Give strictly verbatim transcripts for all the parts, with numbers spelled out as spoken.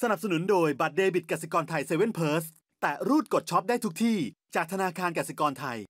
สนับสนุนโดยบัตรเดบิตกสิกรไทยเซเว่นเพิร์สแต่รูดกดช็อปได้ทุกที่จากธนาคารกสิกรไทย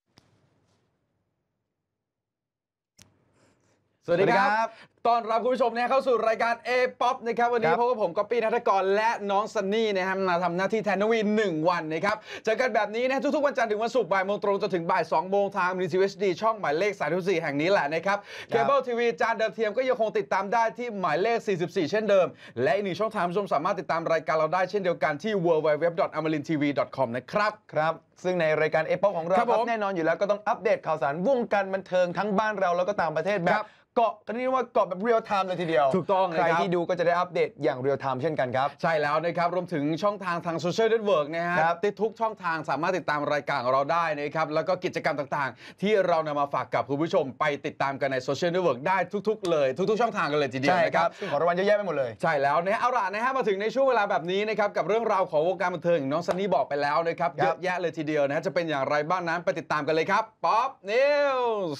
สวัสดีครับต้อนรับคุณผู้ชมนะเข้าสู่รายการ A-Pop นะครับวันนี้พบกับผมก๊อปปี้ณัฐกรและน้องซันนี่นะครับมาทำหน้าที่แทนนวีหนึ่งวันนะครับเจอกันแบบนี้นะทุกๆวันจันทร์ถึงวันศุกร์บ่ายโมงตรงจนถึงบ่ายสองโมงทาง มิวสิค เอช ดี ช่องหมายเลขสามสิบสี่แห่งนี้แหละนะครับเคเบิลทีวีจานดาวเทียมก็ยังคงติดตามได้ที่หมายเลขสี่สิบสี่เช่นเดิมและอีกหนึ่งช่องทางผู้ชมสามารถติดตามรายการเราได้เช่นเดียวกันที่ ดับเบิลยู ดับเบิลยู ดับเบิลยู ดอท อมรินทร์ทีวี ดอท คอม นะครับครับซึ่งในรายการ A-Pop ของเราครับแน่นอนอยู่แล้วก็ต้องอัปเดตข่าวสารวงการบันเทิงทั้งบ้านเราแล้วก็ต่างประเทศแบบเกาะกันนี่ว่าเกาะแบบเรียลไทม์เลยทีเดียวถูกต้องใครที่ดูก็จะได้อัปเดตอย่างเรียลไทม์เช่นกันครับใช่แล้วนะครับรวมถึงช่องทางทางโซเชียลเน็ตเวิร์กนะฮะติดทุกช่องทางสามารถติดตามรายการของเราได้นะครับแล้วก็กิจกรรมต่างๆที่เรานำมาฝากกับคุณผู้ชมไปติดตามกันในโซเชียลเน็ตเวิร์กได้ทุกๆเลยทุกๆช่องทางกันเลยทีเดียวนะครับซึ่งของรางวัลเยอะแยะไปหมดเลยใช่แล้วนะเอาล่ะนะฮะมาถึงในช่วงเวลาแบบนี้นะครับกับเรื่องราวของวงการบันเทิงน้องซันนี่บอกไปแล้วนะครับเยอะแยะเลยทีเดียวนะจะเป็นอย่างไรบ้างนั้นไปติดตามกันเลยครับ Pop News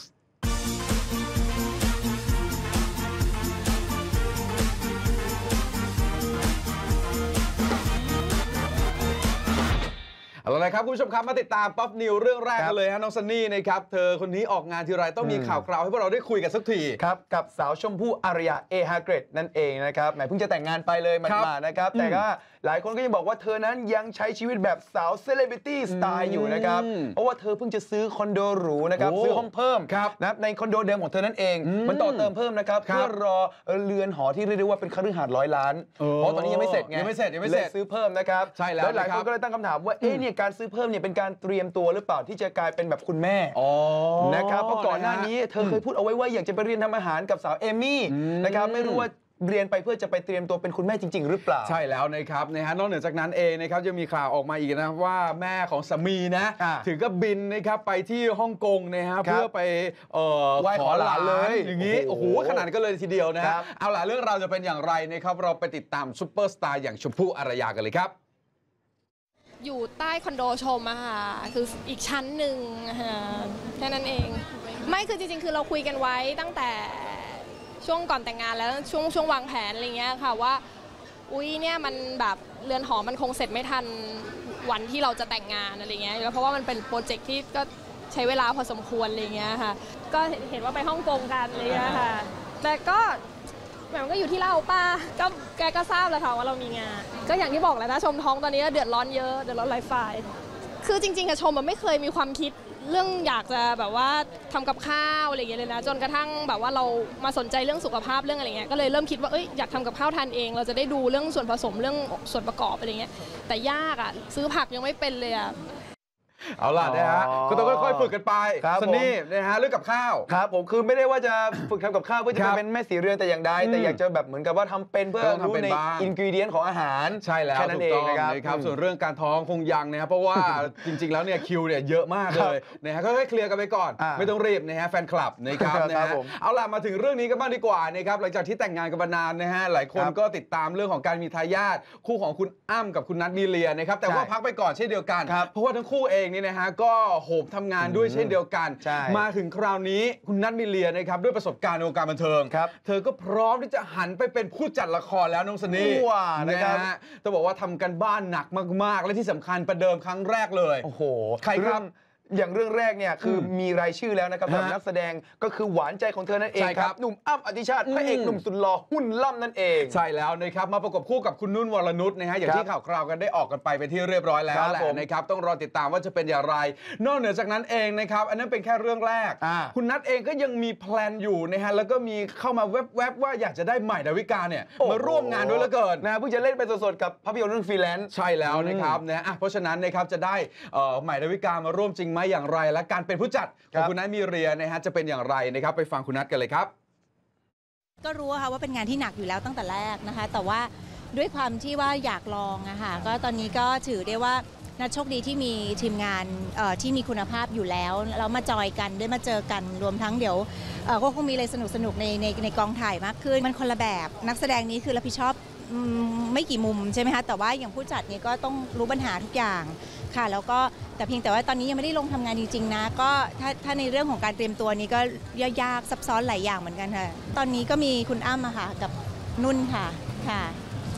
เอาละครับคุณผู้ชมครับมาติดตามป๊อปนิวเรื่องแรกกันเลยฮะน้องซันนี่นะครับเธอคนนี้ออกงานทีไรต้องมีข่าวคราวให้พวกเราได้คุยกันสักทีครับกับสาวชมพู่อารยาเอฮาเกรดนั่นเองนะครับแหมเพิ่งจะแต่งงานไปเลยมันมานะครับแต่ก็หลายคนก็ยังบอกว่าเธอนั้นยังใช้ชีวิตแบบสาวเซเลบริตี้สไตล์อยู่นะครับเพราะว่าเธอเพิ่งจะซื้อคอนโดหรูนะครับซื้อห้องเพิ่มนะในคอนโดเดิมของเธอนั่นเองมันต่อเติมเพิ่มนะครับเพื่อรอเรือนหอที่เรียกได้ว่าเป็นคฤหาสน์ร้อยล้านเพราะตอนนี้ยังไม่เสร็จไงยังไม่เสร็จยังไม่เสร็จซื้อเพิ่มนะครับใช่แล้วหลายคนก็เลยตั้งคำถามว่าเอ๊ะเนี่ยการซื้อเพิ่มเนี่ยเป็นการเตรียมตัวหรือเปล่าที่จะกลายเป็นแบบคุณแม่นะครับเพราะก่อนหน้านี้เธอเคยพูดเอาไว้ว่าอยากจะไปเรียนทำอาหารกับสาวเอมี่นะครับไม่รู้ว่าเรียนไปเพื่อจะไปเตรียมตัวเป็นคุณแม่จริงๆหรือเปล่าใช่แล้วนะครับนะฮะนอกเหนือจากนั้นเองนะครับยังมีข่าวออกมาอีกนะว่าแม่ของสามีนะถึงก็บินนะครับไปที่ฮ่องกงนะฮะเพื่อไปขอหลานเลยอย่างนี้โอ้โหขนาดก็เลยทีเดียวนะเอาล่ะเรื่องราวจะเป็นอย่างไรนะครับเราไปติดตามซุปเปอร์สตาร์อย่างชมพู่อารยากันเลยครับอยู่ใต้คอนโดชมอะค่ะคืออีกชั้นหนึ่งแค่นั้นเองไม่คือจริงๆคือเราคุยกันไว้ตั้งแต่ช่วงก่อนแต่งงานแล้วช่วงช่วงวางแผนอะไรเงี้ยค่ะว่าอุ้ยเนี่ยมันแบบเรือนหอมันคงเสร็จไม่ทันวันที่เราจะแต่งงานอะไรเงี้ยแล้วเพราะว่ามันเป็นโปรเจกต์ที่ก็ใช้เวลาพอสมควรอะไรเงี้ยค่ะก็เห็นว่าไปฮ่องกงกันอะไรเงี้ยค่ะแต่ก็มันก็อยู่ที่เราป้าก็แกก็ทราบแล้วค่ะว่าเรามีงานก็อย่างที่บอกแล้วนะชมท้องตอนนี้เดือดร้อนเยอะเดือดร้อนไลฟ์ไฟคือจริงๆอะชมมันไม่เคยมีความคิดเรื่องอยากจะแบบว่าทำกับข้าวอะไรอย่างเงี้ยเลยนะจนกระทั่งแบบว่าเรามาสนใจเรื่องสุขภาพเรื่องอะไรเงี้ยก็เลยเริ่มคิดว่าเอ้ยอยากทำกับข้าวทานเองเราจะได้ดูเรื่องส่วนผสมเรื่องส่วนประกอบอะไรเงี้ยแต่ยากอะซื้อผักยังไม่เป็นเลยอะเอาล่ะนะฮะก็ต้องค่อยๆฝึกกันไปซันนี่นะฮะเรื่องกับข้าวครับผมคือไม่ได้ว่าจะฝึกทำกับข้าวเพื่อจะเป็นแม่สีเรือนแต่อย่างใดแต่อยากจะแบบเหมือนกับว่าทำเป็นเพื่อรู้ในอินกิวเดียนของอาหารใช่แล้วถูกต้องนะครับส่วนเรื่องการท้องคงยังนะครับเพราะว่าจริงๆแล้วเนี่ยคิวเนี่ยเยอะมากเลยนะฮะค่อยๆเคลียร์กันไปก่อนไม่ต้องรีบนะฮะแฟนคลับนะครับนะฮะเอาล่ะมาถึงเรื่องนี้กันบ้างดีกว่านะครับหลังจากที่แต่งงานกันมานานนะฮะหลายคนก็ติดตามเรื่องของการมีทายาทคู่ของคุณอ้ำกับคุณนัทมีเลียนะครับแต่ว่าพักไปก่อนเช่นเดียวกันเพราะว่าทั้งคู่เองนี่นะฮะก็โหมทำงานด้วยเช่นเดียวกันมาถึงคราวนี้คุณนัทมีเลียนะครับด้วยประสบการณ์ในวงการบันเทิงเธอก็พร้อมที่จะหันไปเป็นผู้จัดละครแล้วน้องซันนี่นะครับต้องบอกว่าทำกันบ้านหนักมากๆและที่สำคัญประเดิมครั้งแรกเลยโอ้โหใครครับอย่างเรื่องแรกเนี่ยคือมีรายชื่อแล้วนะครับแบบนักแสดงก็คือหวานใจของเธอนั่นเองครับหนุ่มอ้ำอธิชาติพระเอกหนุ่มสุดหล่อหุ่นล่ำนั่นเองใช่แล้วนะครับมาประกบคู่กับคุณนุ่นวรนุชนะฮะอย่างที่ข่าวคราวกันได้ออกกันไปเป็นที่เรียบร้อยแล้วแหละนะครับต้องรอติดตามว่าจะเป็นอย่างไรนอกเหนือจากนั้นเองนะครับอันนั้นเป็นแค่เรื่องแรกคุณนัทเองก็ยังมีแพลนอยู่นะฮะแล้วก็มีเข้ามาแวบๆว่าอยากจะได้ใหม่ดาวิกาเนี่ยมาร่วมงานด้วยเหลือเกินนะเพิ่งจะเล่นไปสดๆกับภาพยนตร์เรื่องฟรีแลนซ์ใช่แล้วนะครับนะเพราะฉะนั้นนะครับจะได้ใหม่ดาวิกามาร่วมจริงไหมอย่างไรและการเป็นผู้จัดของคุณนัทมีเรียนะฮะจะเป็นอย่างไรนะครับไปฟังคุณนัทกันเลยครับก็รู้ค่ะว่าเป็นงานที่หนักอยู่แล้วตั้งแต่แรกนะคะแต่ว่าด้วยความที่ว่าอยากลองอะค่ะก็ตอนนี้ก็ถือได้ว่านัทโชคดีที่มีทีมงานที่มีคุณภาพอยู่แล้วแล้วมาจอยกันได้มาเจอกันรวมทั้งเดี๋ยวก็คงมีอะไรสนุกสนุกในในในกองถ่ายมากขึ้นมันคนละแบบนักแสดงนี้คือรับผิดชอบไม่กี่มุมใช่ไหมคะแต่ว่าอย่างผู้จัดนี้ก็ต้องรู้ปัญหาทุกอย่างค่ะแล้วก็แต่เพียงแต่ว่าตอนนี้ยังไม่ได้ลงทำงานจริงๆนะก็ถ้าถ้าในเรื่องของการเตรียมตัวนี้ก็ยากซับซ้อนหลายอย่างเหมือนกันค่ะตอนนี้ก็มีคุณอ้ำค่ะกับนุ่นค่ะค่ะ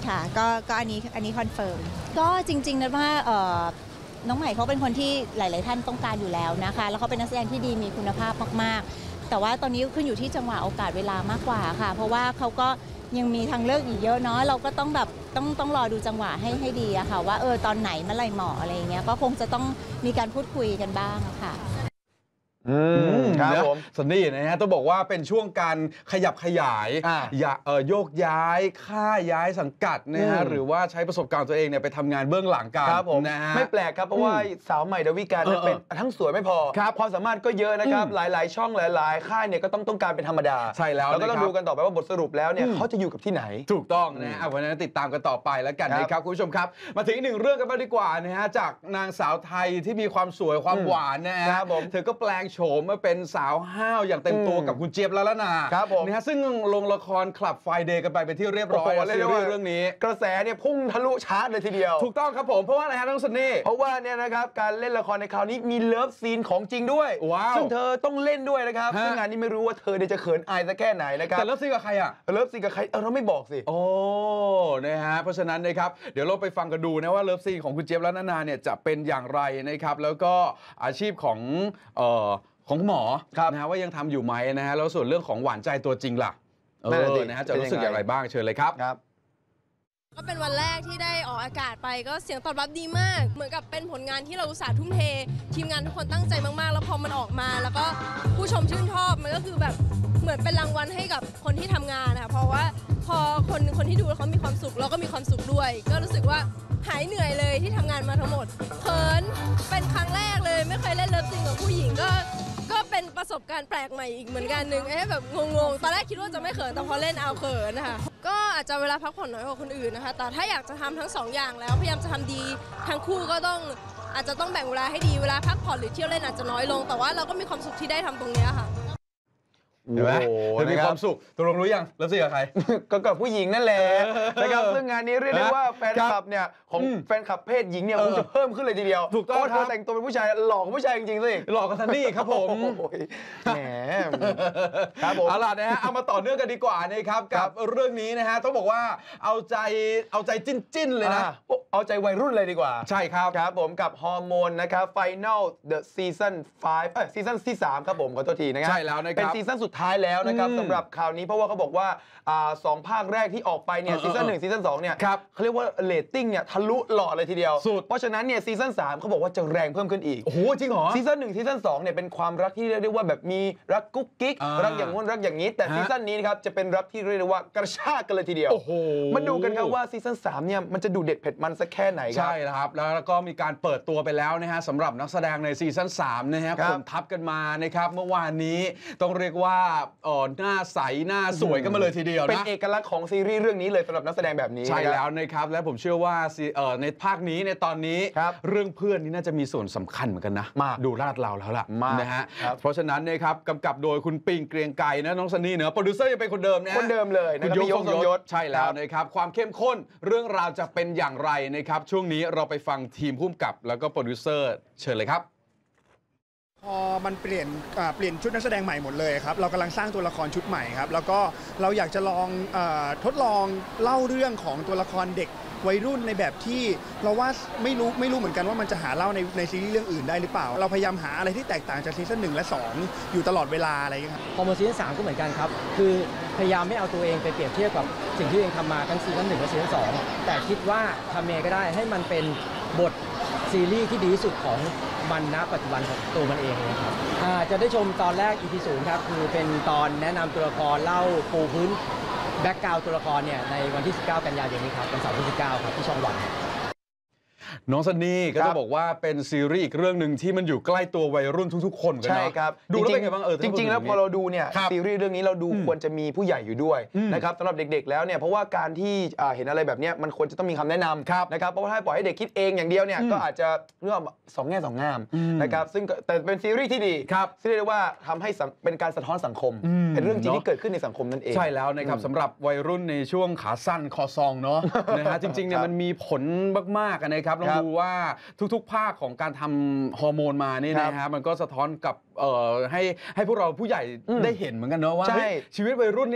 ค่ะก็ก็อันนี้อันนี้คอนเฟิร์มก็จริงๆนะว่าน้องใหม่เขาเป็นคนที่หลายๆท่านต้องการอยู่แล้วนะคะแล้วเขาเป็นนักแสดงที่ดีมีคุณภาพมากๆแต่ว่าตอนนี้ขึ้นอยู่ที่จังหวะโอกาสเวลามากกว่าค่ะเพราะว่าเขาก็ยังมีทางเลือกอีกเยอะเนาะเราก็ต้องแบบต้องต้องรอดูจังหวะให้ให้ดีอะค่ะว่าเออตอนไหนเมื่อไหร่เหมาะอะไรเงี้ยก็คงจะต้องมีการพูดคุยกันบ้างค่ะอืมครับผมสันนี่นะฮะต้องบอกว่าเป็นช่วงการขยับขยายอย่าเอ่อโยกย้ายค่าย้ายสังกัดนะฮะหรือว่าใช้ประสบการณ์ตัวเองเนี่ยไปทำงานเบื้องหลังกันนะฮะไม่แปลกครับเพราะว่าสาวใหม่ดาวิกาเป็นทั้งสวยไม่พอความสามารถก็เยอะนะครับหลายๆช่องหลายๆค่ายเนี่ยก็ต้องต้องการเป็นธรรมดาใช่แล้วแล้วก็ต้องดูกันต่อไปว่าบทสรุปแล้วเนี่ยเขาจะอยู่กับที่ไหนถูกต้องนะฮะวันนั้นติดตามกันต่อไปแล้วกันนะครับคุณผู้ชมครับมาถึงอีกหนึ่งเรื่องกันบ้างดีกว่านะฮะจากนางสาวไทยที่มีความสวยความหวานนะฮะเธอก็แปลงโฉมมาเป็นสาวห้าวอย่างเต็มตัวกับคุณเจี๊ยบละละนาครับผมนะฮะซึ่งลงละครคลับไฟเดย์กันไปเป็นที่เรียบร้อยซีรีส์เรื่องนี้กระแสเนี่ยพุ่งทะลุชาร์ตเลยทีเดียวถูกต้องครับผมเพราะว่าอะไรฮะน้องซันนี่เพราะว่าเนี่ยนะครับการเล่นละครในคราวนี้มีเลิฟซีนของจริงด้วยซึ่งเธอต้องเล่นด้วยนะครับซึ่งงานนี้ไม่รู้ว่าเธอจะเขินอายสักแค่ไหนนะครับแต่เลิฟซีนกับใครอ่ะเลิฟซีนกับใครเออเราไม่บอกสิโอ้นะฮะเพราะฉะนั้นนะครับเดี๋ยวเราไปฟังกันดูนะว่าเลิฟซีนของคุณเจี๊ยบละละนาเนี่ยจะเป็นอย่างไรนะครับแล้วก็อาชีพของเอ่อของหมอนะฮะว่ายังทำอยู่ไหมนะฮะแล้วส่วนเรื่องของหวานใจตัวจริงล่ะเออนะฮะจะรู้สึกอย่างไรบ้างเชิญเลยครับครับก็เป็นวันแรกที่ได้ออกอากาศไปก็เสียงตอบรับดีมากเหมือนกับเป็นผลงานที่เราอุตส่าห์ทุ่มเททีมงานทุกคนตั้งใจมากๆแล้วพอมันออกมาแล้วก็ผู้ชมชื่นชอบมันก็คือแบบเหมือนเป็นรางวัลให้กับคนที่ทำงานนะคะเพราะว่าพอคนคนที่ดูแล้วเขามีความสุขเราก็มีความสุขด้วยก็รู้สึกว่าหายเหนื่อยเลยที่ทำงานมาทั้งหมดเขินเป็นครั้งแรกเลยไม่เคยเล่นเลิฟซีนกับผู้หญิงก็ก็เป็นประสบการณ์แปลกใหม่อีกเหมือนกันนึงเอ๊ะแบบงงๆตอนแรกคิดว่าจะไม่เขินแต่พอเล่นเอาเขินนะคะก็อาจจะเวลาพักผ่อนน้อยกว่าคนอื่นนะคะแต่ถ้าอยากจะทำทั้งสองอย่างแล้วพยายามจะทำดีทั้งคู่ก็ต้องอาจจะต้องแบ่งเวลาให้ดีเวลาพักผ่อนหรือเที่ยวเล่นอาจจะน้อยลงแต่ว่าเราก็มีความสุขที่ได้ทำตรงนี้ค่ะเห็นไหมเธอมีความสุขตกลงรู้ยังแล้วสิกับใครก็กับผู้หญิงนั่นแหละนะครับซึ่งงานนี้เรียกได้ว่าแฟนคลับเนี่ยของแฟนคลับเพศหญิงเนี่ยคงจะเพิ่มขึ้นเลยทีเดียวถูกต้องเธอแต่งตัวเป็นผู้ชายหล่อกว่าผู้ชายจริงๆสิหล่อกว่าซันนี่ครับผมแหมครับผมเอาล่ะนะฮะเอามาต่อเนื่องกันดีกว่านะครับกับเรื่องนี้นะฮะต้องบอกว่าเอาใจเอาใจจิ้นๆเลยนะเอาใจวัยรุ่นเลยดีกว่าใช่ครับครับผมกับฮอร์โมนนะครับ Final The Season ไฟว์เอ้ยซีซั่นที่สามครับผมขอโทษทีนะครับใช่แล้วนะครับเป็นซีซั่นสุดท้ายแล้วนะครับสำหรับข่าวนี้เพราะว่าเขาบอกว่าสองภาคแรกที่ออกไปเนี่ยซีซั่นหนึ่งซีซั่นสองเนี่ยเขาเรียกว่าเรตติ้งเนี่ยทะลุหลอดเลยทีเดียวเพราะฉะนั้นเนี่ยซีซั่นสามเขาบอกว่าจะแรงเพิ่มขึ้นอีกโอ้โหจริงเหรอซีซั่นหนึ่งซีซั่นสองเนี่ยเป็นความรักที่เรียกได้ว่าแบบมีรักกุ๊กกิ๊กรักอย่างงู้นรักอย่างนี้แต่ซีซั่นนี้นะครับจะเป็นรักที่เรียกได้ว่ากระชากกันเลยทีเดียวโอ้โหมาดูกันครับว่าซีซั่นสามเนี่ยมันจะดูเด็ดเผ็ดมันสักแค่ไหนครับใช่แล้วครับแล้วก็มีการเปิดตัวไปแล้วนะฮะสำหรับนักแสดงในซีซั่นสามนะฮะคนทับกันมานะครับเมื่อวานนี้ต้องเรียกว่าอ๋อหน้าใสหน้าสวยกันมาเลยทีเดียวนะเป็นเอกลักษณ์ของซีรีส์เรื่องนี้เลยสำหรับนักแสดงแบบนี้ใช่แล้วนะครับและผมเชื่อว่าในภาคนี้ในตอนนี้เรื่องเพื่อนนี่น่าจะมีส่วนสำคัญเหมือนกันนะดูลาดเราแล้วล่ะนะฮะเพราะฉะนั้นนะครับกำกับโดยคุณปิงเกรียงไกรนะน้องซันนี่เนอะโปรดิวเซอร์ยังเป็นคนเดิมนะคนเดิมเลยคุณยศยศใช่แล้วนะครับความเข้มข้นเรื่องราวจะเป็นอย่างไรนะครับช่วงนี้เราไปฟังทีมผู้กำกับแล้วก็โปรดิวเซอร์เชิญเลยครับพอมันเปลี่ยนเปลี่ยนชุดนักแสดงใหม่หมดเลยครับเรากำลังสร้างตัวละครชุดใหม่ครับแล้วก็เราอยากจะลองเอ่อทดลองเล่าเรื่องของตัวละครเด็กวัยรุ่นในแบบที่เราว่าไม่รู้ไม่รู้เหมือนกันว่ามันจะหาเล่าในในซีรีส์เรื่องอื่นได้หรือเปล่าเราพยายามหาอะไรที่แตกต่างจากซีซั่นหนึ่งและสองอยู่ตลอดเวลาอะไรอย่างเงี้ยครับพอมาซีซั่นสามก็เหมือนกันครับคือพยายามไม่เอาตัวเองไปเปรียบเทียบกับสิ่งที่ตัวเองทำมาทั้งซีซั่นหนึ่งและซีซั่นสองแต่คิดว่าทำเองก็ได้ให้มันเป็นบทซีรีส์ที่ดีที่สุดของมันณปัจจุบันของตัวมันเองเลยครับจะได้ชมตอนแรก อี พี ศูนย์ครับคือเป็นตอนแนะนำตัวละครเล่าปูพื้นแบ็กกราวด์ตัวละครเนี่ยในวันที่สิบเก้ากันยายนนี้ครับเป็นเสาร์ที่สิบเก้าครับที่ช่องวันน้องซันนี่ก็จะบอกว่าเป็นซีรีส์อีกเรื่องหนึ่งที่มันอยู่ใกล้ตัววัยรุ่นทุกๆคนกันเนาะใช่ครับดูแล้วเป็นไงบ้างเออจริงๆแล้วพอเราดูเนี่ยซีรีส์เรื่องนี้เราดูควรจะมีผู้ใหญ่อยู่ด้วยนะครับสำหรับเด็กๆแล้วเนี่ยเพราะว่าการที่เห็นอะไรแบบนี้มันควรจะต้องมีคำแนะนำนะครับเพราะว่าถ้าปล่อยให้เด็กคิดเองอย่างเดียวเนี่ยก็อาจจะเรื่องสองแง่สองงามนะครับซึ่งแต่เป็นซีรีส์ที่ดีที่เรียกว่าทำให้เป็นการสะท้อนสังคมเป็นเรื่องจริงที่เกิดขึ้นในสังคมนั่นเองใช่แล้วนะครับสำหรับวัยรุ่นในช่วงขาสั้นคอซองเนาะนะฮะจริงๆเนี่ยมันมีผลมากๆนะครับลองดูว่าทุกๆภาคของการทำฮอร์โมนมานี่นะฮะมันก็สะท้อนกับให้ให้พวกเราผู้ใหญ่ได้เห็นเหมือนกันเนาะว่าชีวิตวัยรุ่นเนี่ย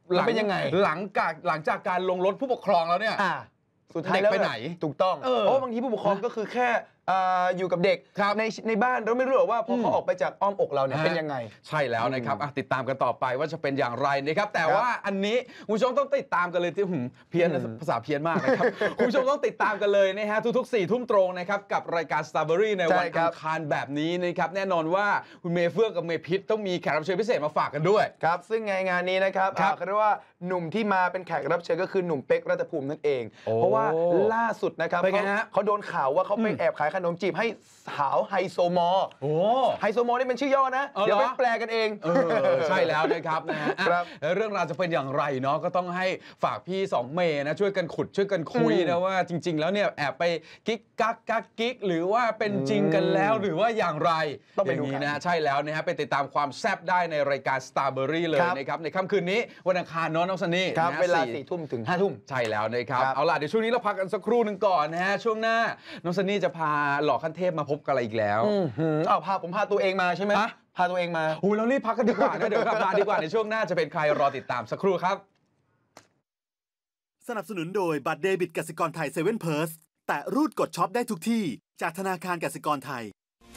หลังเป็นยังไงหลังจากหลังจากการลงรถผู้ปกครองแล้วเนี่ยสุดท้ายแล้วไปไหนถูกต้องเพราะบางทีผู้ปกครองก็คือแค่อยู่กับเด็กในในบ้านเราไม่รู้หรอกว่าพอเขาออกไปจากอ้อมอกเราเนี่ยเป็นยังไงใช่แล้วนะครับติดตามกันต่อไปว่าจะเป็นอย่างไรนะครับแต่ว่าอันนี้คุณผู้ชมต้องติดตามกันเลยที่เพี้ยนภาษาเพี้ยนมากนะครับคุณผู้ชมต้องติดตามกันเลยนะฮะทุกๆสี่ทุ่มตรงนะครับกับรายการ Starbury ในวันอังคารแบบนี้นะครับแน่นอนว่าคุณเมย์เฟื่องกับเมย์พิษต้องมีแขกรับเชิญพิเศษมาฝากกันด้วยครับซึ่งในงานนี้นะครับเขาเรียกว่าหนุ่มที่มาเป็นแขกรับเชิญก็คือหนุ่มเป๊กรัตภูมินั่นเองเพราะว่าล่าสุดนะครับเขาโดนข่าวว่าเขาไปแอบขายขนมจีบให้สาวไฮโซมอลไฮโซมอลนี่เป็นชื่อย่อนะเดี๋ยวไปแปลกันเองใช่แล้วนะครับนะฮะเรื่องราวจะเป็นอย่างไรเนาะก็ต้องให้ฝากพี่สองเมย์นะช่วยกันขุดช่วยกันคุยนะว่าจริงๆแล้วเนี่ยแอบไปกิ๊กกักกักกิ๊กหรือว่าเป็นจริงกันแล้วหรือว่าอย่างไรต้องไปดูกันนะใช่แล้วนะฮะไปติดตามความแซ่บได้ในรายการ Starbury เลยนะครับในค่ำคืนนี้วันอังคารน้องน้องซันนี่เวลาสี่ทุ่มถึงห้าทุ่มใช่แล้วนะครับเอาล่ะเดี๋ยวช่วงนี้เราพักกันสักครู่หนึ่งก่อนนะฮะช่วงหน้าน้องซันนี่จะพาหล่อขั้นเทพมาพบกันอะไรอีกแล้วเอาพาผมพาตัวเองมาใช่ไหมพาตัวเองมาโอ้เรารีบพักกันดีกว่านะเดี๋ยวกลับมาดีกว่าในช่วงหน้าจะเป็นใครรอติดตามสักครู่ครับสนับสนุนโดยบัตรเดบิตกสิกรไทยเซเว่นเพิร์สแตะรูดกดช็อปได้ทุกที่จากธนาคารกสิกรไทย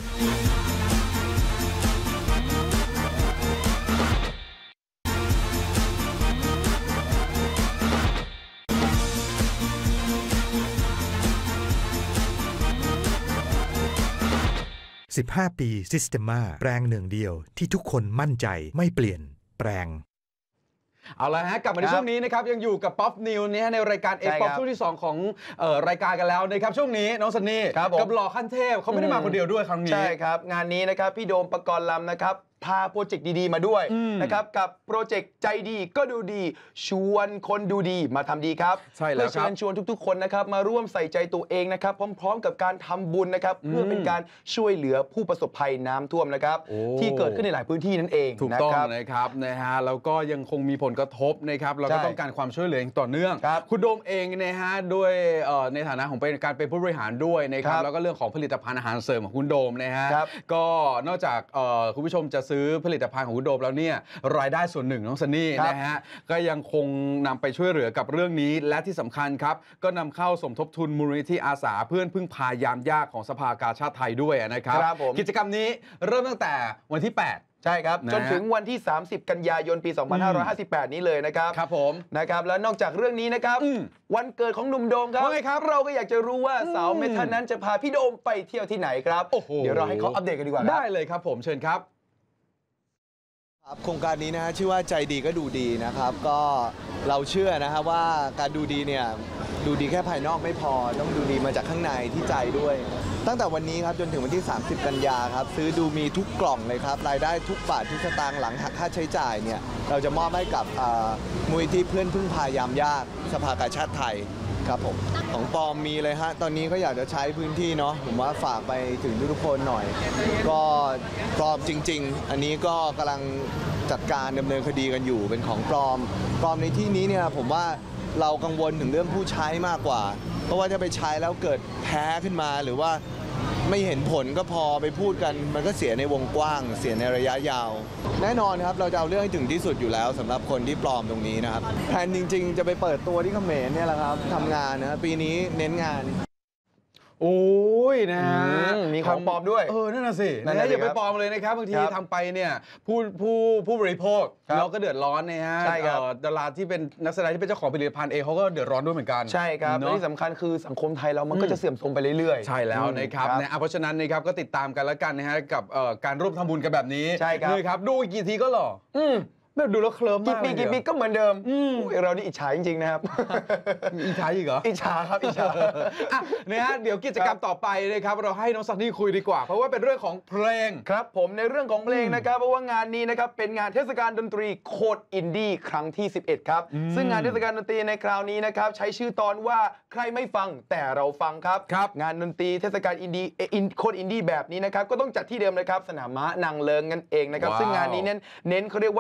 สิบห้า ปี Systema แปรงหนึ่งเดียวที่ทุกคนมั่นใจไม่เปลี่ยนแปรงเอาละฮะกลับมาในช่วงนี้นะครับยังอยู่กับ Pop News เนี่ยในรายการ A Pop ช่วงที่สองของเอ่อรายการกันแล้วนะครับช่วงนี้น้องซันนี่กับหล่อขั้นเทพเขาไม่ได้มาคนเดียวด้วยครั้งนี้ใช่ครับงานนี้นะครับพี่โดมปกรณ์ลำนะครับพาโปรเจกต์ดีๆมาด้วยนะครับกับโปรเจกต์ใจดีก็ดูดีชวนคนดูดีมาทำดีครับใช่แล้วครับเพื่อเชิญชวนทุกๆคนนะครับมาร่วมใส่ใจตัวเองนะครับพร้อมๆกับการทำบุญนะครับเพื่อเป็นการช่วยเหลือผู้ประสบภัยน้ำท่วมนะครับที่เกิดขึ้นในหลายพื้นที่นั่นเองถูกต้องนะครับนะฮะแล้วก็ยังคงมีผลกระทบนะครับเราก็ต้องการความช่วยเหลืออย่างต่อเนื่องคุณโดมเองนะฮะด้วยในฐานะของเป็นการเป็นผู้บริหารด้วยนะครับแล้วก็เรื่องของผลิตภัณฑ์อาหารเสริมของคุณโดมนะฮะก็นอกจากคุณผู้ชมจะซื้อผลิตภัณฑ์ของคุณโดมแล้วเนี่ยรายได้ส่วนหนึ่งน้องซันนี่นะฮะก็ยังคงนำไปช่วยเหลือกับเรื่องนี้และที่สำคัญครับก็นำเข้าสมทบทุนมูลนิธิอาสาเพื่อนพึ่งพายามยากของสภากาชาติไทยด้วยนะครับกิจกรรมนี้เริ่มตั้งแต่วันที่แปดใช่ครับจนถึงวันที่สามสิบกันยายนปีสองพันห้าร้อยห้าสิบแปดนี้เลยนะครับครับผมนะครับแล้วนอกจากเรื่องนี้นะครับวันเกิดของหนุ่มโดมครับว่าไงครับเราก็อยากจะรู้ว่าสาวเมทัลนั้นจะพาพี่โดมไปเที่ยวที่ไหนครับเดี๋ยวเราให้เขาอัปเดตกันดีกว่าได้เลยครับผมเชิญครับโครงการนี้นะฮะชื่อว่าใจดีก็ดูดีนะครับก็เราเชื่อนะครับว่าการดูดีเนี่ยดูดีแค่ภายนอกไม่พอต้องดูดีมาจากข้างในที่ใจด้วยตั้งแต่วันนี้ครับจนถึงวันที่สามสิบกันยาครับซื้อดูมีทุกกล่องเลยครับรายได้ทุกบาททุกสตางค์หลังหักค่าใช้จ่ายเนี่ยเราจะมอบให้กับมูลนิธิเพื่อนพึ่งพายามยากสภากาชาติไทยครับผมของปลอมมีเลยฮะตอนนี้ก็อยากจะใช้พื้นที่เนาะผมว่าฝากไปถึงทุกคนหน่อยก็ปลอมจริงๆอันนี้ก็กำลังจัดการดำเนินคดีกันอยู่เป็นของปลอมปลอมในที่นี้เนี่ยผมว่าเรากังวลถึงเรื่องผู้ใช้มากกว่าเพราะว่าจะไปใช้แล้วเกิดแพ้ขึ้นมาหรือว่าไม่เห็นผลก็พอไปพูดกันมันก็เสียในวงกว้างเสียในระยะยาวแน่นอนครับเราจะเอาเรื่องให้ถึงที่สุดอยู่แล้วสำหรับคนที่ปลอมตรงนี้นะครับแทนจริงๆจะไปเปิดตัวที่เขมรเนี่ยแหละครับทำงานนะปีนี้เน้นงานโอ้ยนะมีของปลอมด้วยเออนั่นน่ะสินะอย่าไปปลอมเลยนะครับบางทีทำไปเนี่ยผู้ผู้ผู้บริโภคเราก็เดือดร้อนนะฮะดาราที่เป็นนักแสดงที่เป็นเจ้าของผลิตภัณฑ์เองเขาก็เดือดร้อนด้วยเหมือนกันใช่ครับและที่สำคัญคือสังคมไทยเรามันก็จะเสื่อมโทรมไปเรื่อยๆใช่แล้วนะครับนะเพราะฉะนั้นนะครับก็ติดตามกันแล้วกันนะฮะกับการร่วมทำบุญกันแบบนี้ใช่ครับดูกี่ทีก็หล่อแบบดูแล้วเคลิ้มมากกี่ปีกี่ปีก็เหมือนเดิมเรานี่อิจฉาจริงๆนะครับอิจฉาอีกเหรออิจฉาครับอิจฉาอ่ะนะฮะเดี๋ยวกิจกรรมต่อไปนะครับเราให้น้องซันนี่คุยดีกว่าเพราะว่าเป็นเรื่องของเพลงครับผมในเรื่องของเพลงนะครับเพราะว่างานนี้นะครับเป็นงานเทศกาลดนตรีโคตรอินดี้ครั้งที่สิบเอ็ดครับซึ่งงานเทศกาลดนตรีในคราวนี้นะครับใช้ชื่อตอนว่าใครไม่ฟังแต่เราฟังครับงานดนตรีเทศกาลอินดี้โคตรอินดี้แบบนี้นะครับก็ต้องจัดที่เดิมเลยครับสนามม้านางเลิงนั่นเองนะครับซึ่งงานนี้เน้นเน้นเขาเรียกว่า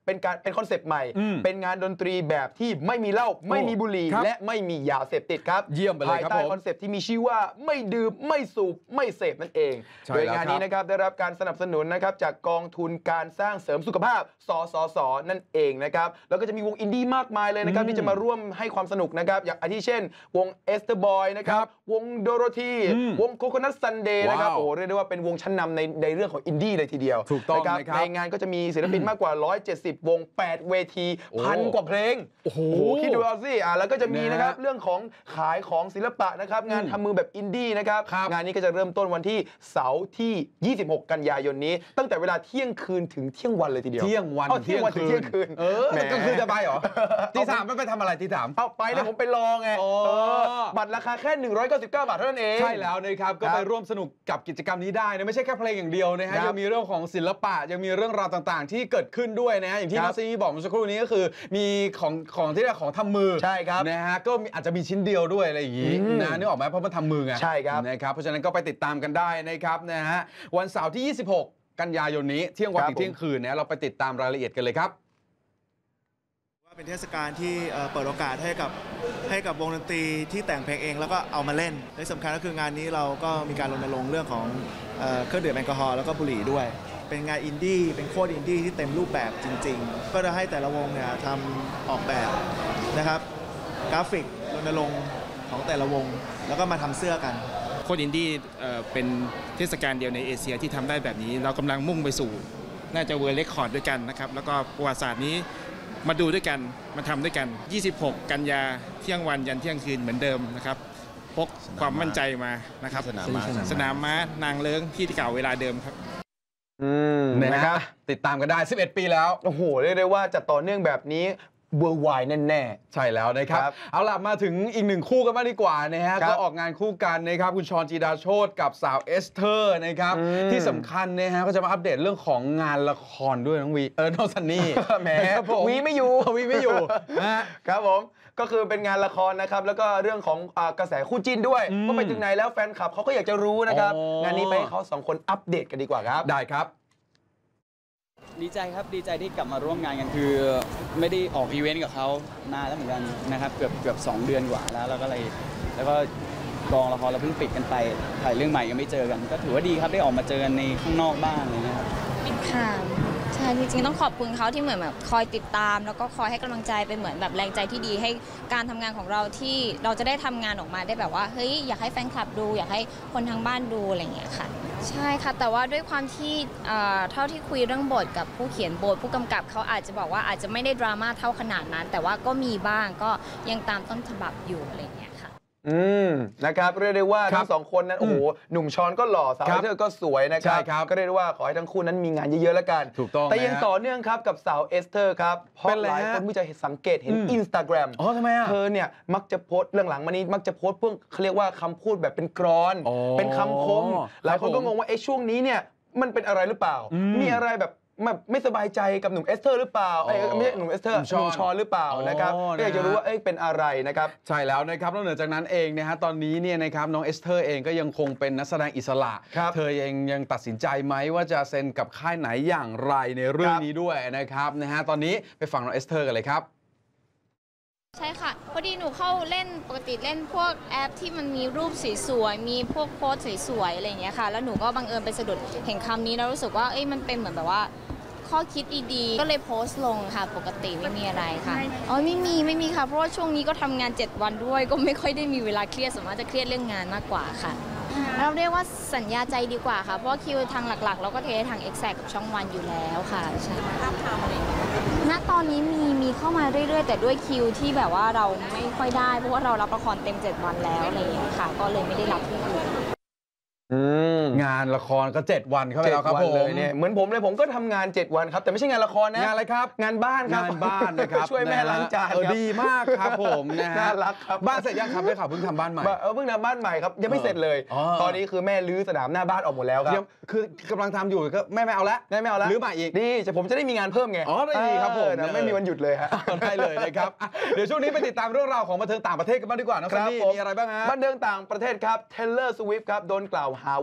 เป็นการเป็นคอนเซปต์ใหม่เป็นงานดนตรีแบบที่ไม่มีเหล้าไม่มีบุหรี่และไม่มียาเสพติดครับเยี่ยมไปเลยครับผมภายใต้คอนเซปต์ที่มีชื่อว่าไม่ดื่มไม่สูบไม่เสพนั่นเองโดยงานนี้นะครับได้รับการสนับสนุนนะครับจากกองทุนการสร้างเสริมสุขภาพสสสนั่นเองนะครับแล้วก็จะมีวงอินดี้มากมายเลยนะครับที่จะมาร่วมให้ความสนุกนะครับอย่างอาทิเช่นวงเอสเตอร์บอยนะครับวงโดโรธีวงโคโคนัทซันเดย์นะครับโอ้เรียกได้ว่าเป็นวงชั้นนำในในเรื่องของอินดี้เลยทีเดียวถูกต้องนะครับในงานก็จะมีศิลปินมากกว่าหนึ่งร้อยเจ็ดสิบวงแปดเวทีพันกว่าเพลงโอ้โหคิดดูเอาสิอ่ะแล้วก็จะมีนะครับเรื่องของขายของศิลปะนะครับงานทำมือแบบอินดี้นะครับงานนี้ก็จะเริ่มต้นวันที่เสาร์ที่ยี่สิบหกกันยายนนี้ตั้งแต่เวลาเที่ยงคืนถึงเที่ยงวันเลยทีเดียวเที่ยงวันเที่ยงวันถึงเที่ยงคืนเออก็คือจะไปเหรอตีสามไม่ไปทำอะไรตีสามเอาไปเลยผมไปลองไงบัตรราคาแค่หนึ่งร้อยเก้าสิบเก้าบาทเท่านั้นเองใช่แล้วนะครับก็ไปร่วมสนุกกับกิจกรรมนี้ได้นะไม่ใช่แค่เพลงอย่างเดียวนะฮะยังมีเรื่องของศิลปะยังมีเรื่องราวต่างๆที่เกิดขึ้นด้วยนะอย่างที่น้องซีบอกเมื่อสักครู่นี้ก็คือมีของของที่เรียกของทำมือใช่ครับนะฮะก็อาจจะมีชิ้นเดียวด้วยอะไรอย่างงี้นะนึกออกไหมเพราะมันทำมือไงใช่ครับนะครับเพราะฉะนั้นก็ไปติดตามกันได้นะครับนะฮะวันเสาร์ที่ยี่สิบหกกันยายนนี้เที่ยงวันถึงเที่ยงคืนนะเราไปติดตามรายละเอียดกันเลยครับว่าเป็นเทศกาลที่เปิดโอกาสให้กับให้กับวงดนตรีที่แต่งเพลงเองแล้วก็เอามาเล่นและสำคัญก็คืองานนี้เราก็มีการรณรงค์เรื่องของเครื่องดื่มแอลกอฮอล์แล้วก็บุหรี่ด้วยเป็นงานอินดี้เป็นโคตรอินดี้ที่เต็มรูปแบบจริงๆก็จะให้แต่ละวงเนี่ยทำออกแบบนะครับกราฟิกรณรงค์ของแต่ละวงแล้วก็มาทำเสื้อกันโคตรอินดี้เป็นเทศกาลเดียวในเอเชียที่ทำได้แบบนี้เรากำลังมุ่งไปสู่น่าจะเวิร์ลด์เรคคอร์ดด้วยกันนะครับแล้วก็ประวัติศาสตร์นี้มาดูด้วยกันมาทำด้วยกันยี่สิบหกกันยาเที่ยงวันยันเที่ยงคืนเหมือนเดิมนะครับพกความมั่นใจมานะครับสนามม้าสนามม้านางเลิ้งที่เก่าเวลาเดิมครับอืมนะครับติดตามกันได้สิบเอ็ดปีแล้วโอ้โหเรียกได้ว่าจะต่อเนื่องแบบนี้เวิร์ลไวด์แน่ๆใช่แล้วนะครับเอาล่ะมาถึงอีกหนึ่งคู่กันบ้างดีกว่านะฮะก็ออกงานคู่กันนะครับคุณชรจีดาโชติกับสาวเอสเธอร์นะครับที่สำคัญนะฮะก็จะมาอัปเดตเรื่องของงานละครด้วยน้องวีเออน้องซันนี่แหมวีไม่อยู่วีไม่อยู่นะครับผมก็คือเป็นงานละครนะครับแล้วก็เรื่องของกระแสคู่จิ้นด้วยว่าไปถึงไหนแล้วแฟนคลับเขาก็อยากจะรู้นะครับงานนี้ไปเขาสองคนอัปเดตกันดีกว่าครับได้ครับดีใจครับดีใจที่กลับมาร่วมงานกันคือไม่ได้ออกอีเวนต์กับเขานานแล้วเหมือนกันนะครับเกือบเกือบสองเดือนกว่าแล้วแล้วก็เลยแล้วก็กองละครเราเพิ่งปิดกันไปถ่ายเรื่องใหม่ยังไม่เจอกันก็ถือว่าดีครับได้ออกมาเจอกันในข้างนอกบ้างอะไรเงี้ยครับค่ะใช่จริงๆต้องขอบคุณเขาที่เหมือนแบบคอยติดตามแล้วก็คอยให้กำลังใจเป็นเหมือนแบบแรงใจที่ดีให้การทำงานของเราที่เราจะได้ทำงานออกมาได้แบบว่าเฮ้ยอยากให้แฟนคลับดูอยากให้คนทางบ้านดูอะไรอย่างเงี้ยค่ะใช่ค่ะแต่ว่าด้วยความที่เท่าที่คุยเรื่องบทกับผู้เขียนบทผู้กำกับเขาอาจจะบอกว่าอาจจะไม่ได้ดราม่าเท่าขนาดนั้นแต่ว่าก็มีบ้างก็ยังตามต้นฉบับอยู่อะไรอย่างเงี้ยค่ะอืมนะครับเรียกได้ว่าทั้งสองคนนั้นโอ้โหหนุ่มชอนก็หล่อสาวเธอก็สวยนะครับก็เรียกได้ว่าขอให้ทั้งคู่นั้นมีงานเยอะๆแล้วกันถูกต้องแต่ยังต่อเนื่องครับกับสาวเอสเธอร์ครับเพราะหลายคนที่จะสังเกตเห็น Instagram อ๋อทำไมอ่ะเธอเนี่ยมักจะโพสต์เรื่องหลังมานี้มักจะโพสต์เพื่อเขาเรียกว่าคำพูดแบบเป็นกรอนเป็นคำคมหลายคนก็งงว่าไอ้ช่วงนี้เนี่ยมันเป็นอะไรหรือเปล่ามีอะไรแบบไม่สบายใจกับหนุ่มเอสเธอร์หรือเปล่าไม่ใช่หนุ่มเอสเธอร์หนุ่มชอนหรือเปล่านะครับก็อยากจะรู้ว่าเป็นอะไรนะครับใช่แล้วนะครับนอกจากนั้นเองนะฮะตอนนี้เนี่ยนะครับน้องเอสเธอร์เองก็ยังคงเป็นนักแสดงอิสระเธอเองยังตัดสินใจไหมว่าจะเซ็นกับค่ายไหนอย่างไรในเรื่องนี้ด้วยนะครับนะฮะตอนนี้ไปฟังน้องเอสเธอร์กันเลยครับใช่ค่ะพอดีหนูเข้าเล่นปกติเล่นพวกแอปที่มันมีรูปสวยๆมีพวกโพสสวยๆอะไรอย่างเงี้ยค่ะแล้วหนูก็บังเอิญไปสะดุดเห็นคำนี้แล้วรู้สึกว่าเอ้ยมันเป็นเหมือนแบบว่าข้อคิดดีๆก็เลยโพสต์ลงค่ะปกติไม่มีอะไรค่ะอ๋อไม่มีไม่มีค่ะเพราะว่าช่วงนี้ก็ทำงานเจ็ดวันด้วยก็ไม่ค่อยได้มีเวลาเครียดส่วนมากจะเครียดเรื่องงานมากกว่าค่ะเราเรียกว่าสัญญาใจดีกว่าค่ะเพราะคิวทางหลักๆเราก็เททาง Exact กับช่องวันอยู่แล้วค่ะใช่รับทำอะไรณตอนนี้มีมีเข้ามาเรื่อยๆแต่ด้วยคิวที่แบบว่าเราไม่ค่อยได้เพราะว่าเรารับละครเต็มเจ็ดวันแล้วอะไรอย่างเงี้ยค่ะก็เลยไม่ได้รับที่อื่นงานละครก็เจ็ดวันเข้าไปแล้วครับผมเลยเนี่ยเหมือนผมเลยผมก็ทำงานเจ็ดวันครับแต่ไม่ใช่งานละครนะงานอะไรครับงานบ้านครับงานบ้านนะครับช่วยแม่ล้างจานดีมากครับผมนะฮะน่ารักครับบ้านเสร็จยังครับได้ข่าวเพิ่งทำบ้านใหม่เออเพิ่งทำบ้านใหม่ครับยังไม่เสร็จเลยตอนนี้คือแม่รื้อสนามหน้าบ้านออกหมดแล้วครับคือกำลังทำอยู่ก็แม่ไม่เอาละแม่ไม่เอาละรื้อใหม่อีกดีจะผมจะได้มีงานเพิ่มไงอ๋อดีครับผมไม่มีวันหยุดเลยฮะได้เลยนะครับเดี๋ยวช่วงนี้ไปติดตามเรื่องราวของบันเทิงต่างประเทศกันบ้างดีกว่านะครับมีอะไรบ้างฮะบันเทิงต่างประเทศครับ Taylor Swift ครับโดนกล่าวหาว่า เอ็ม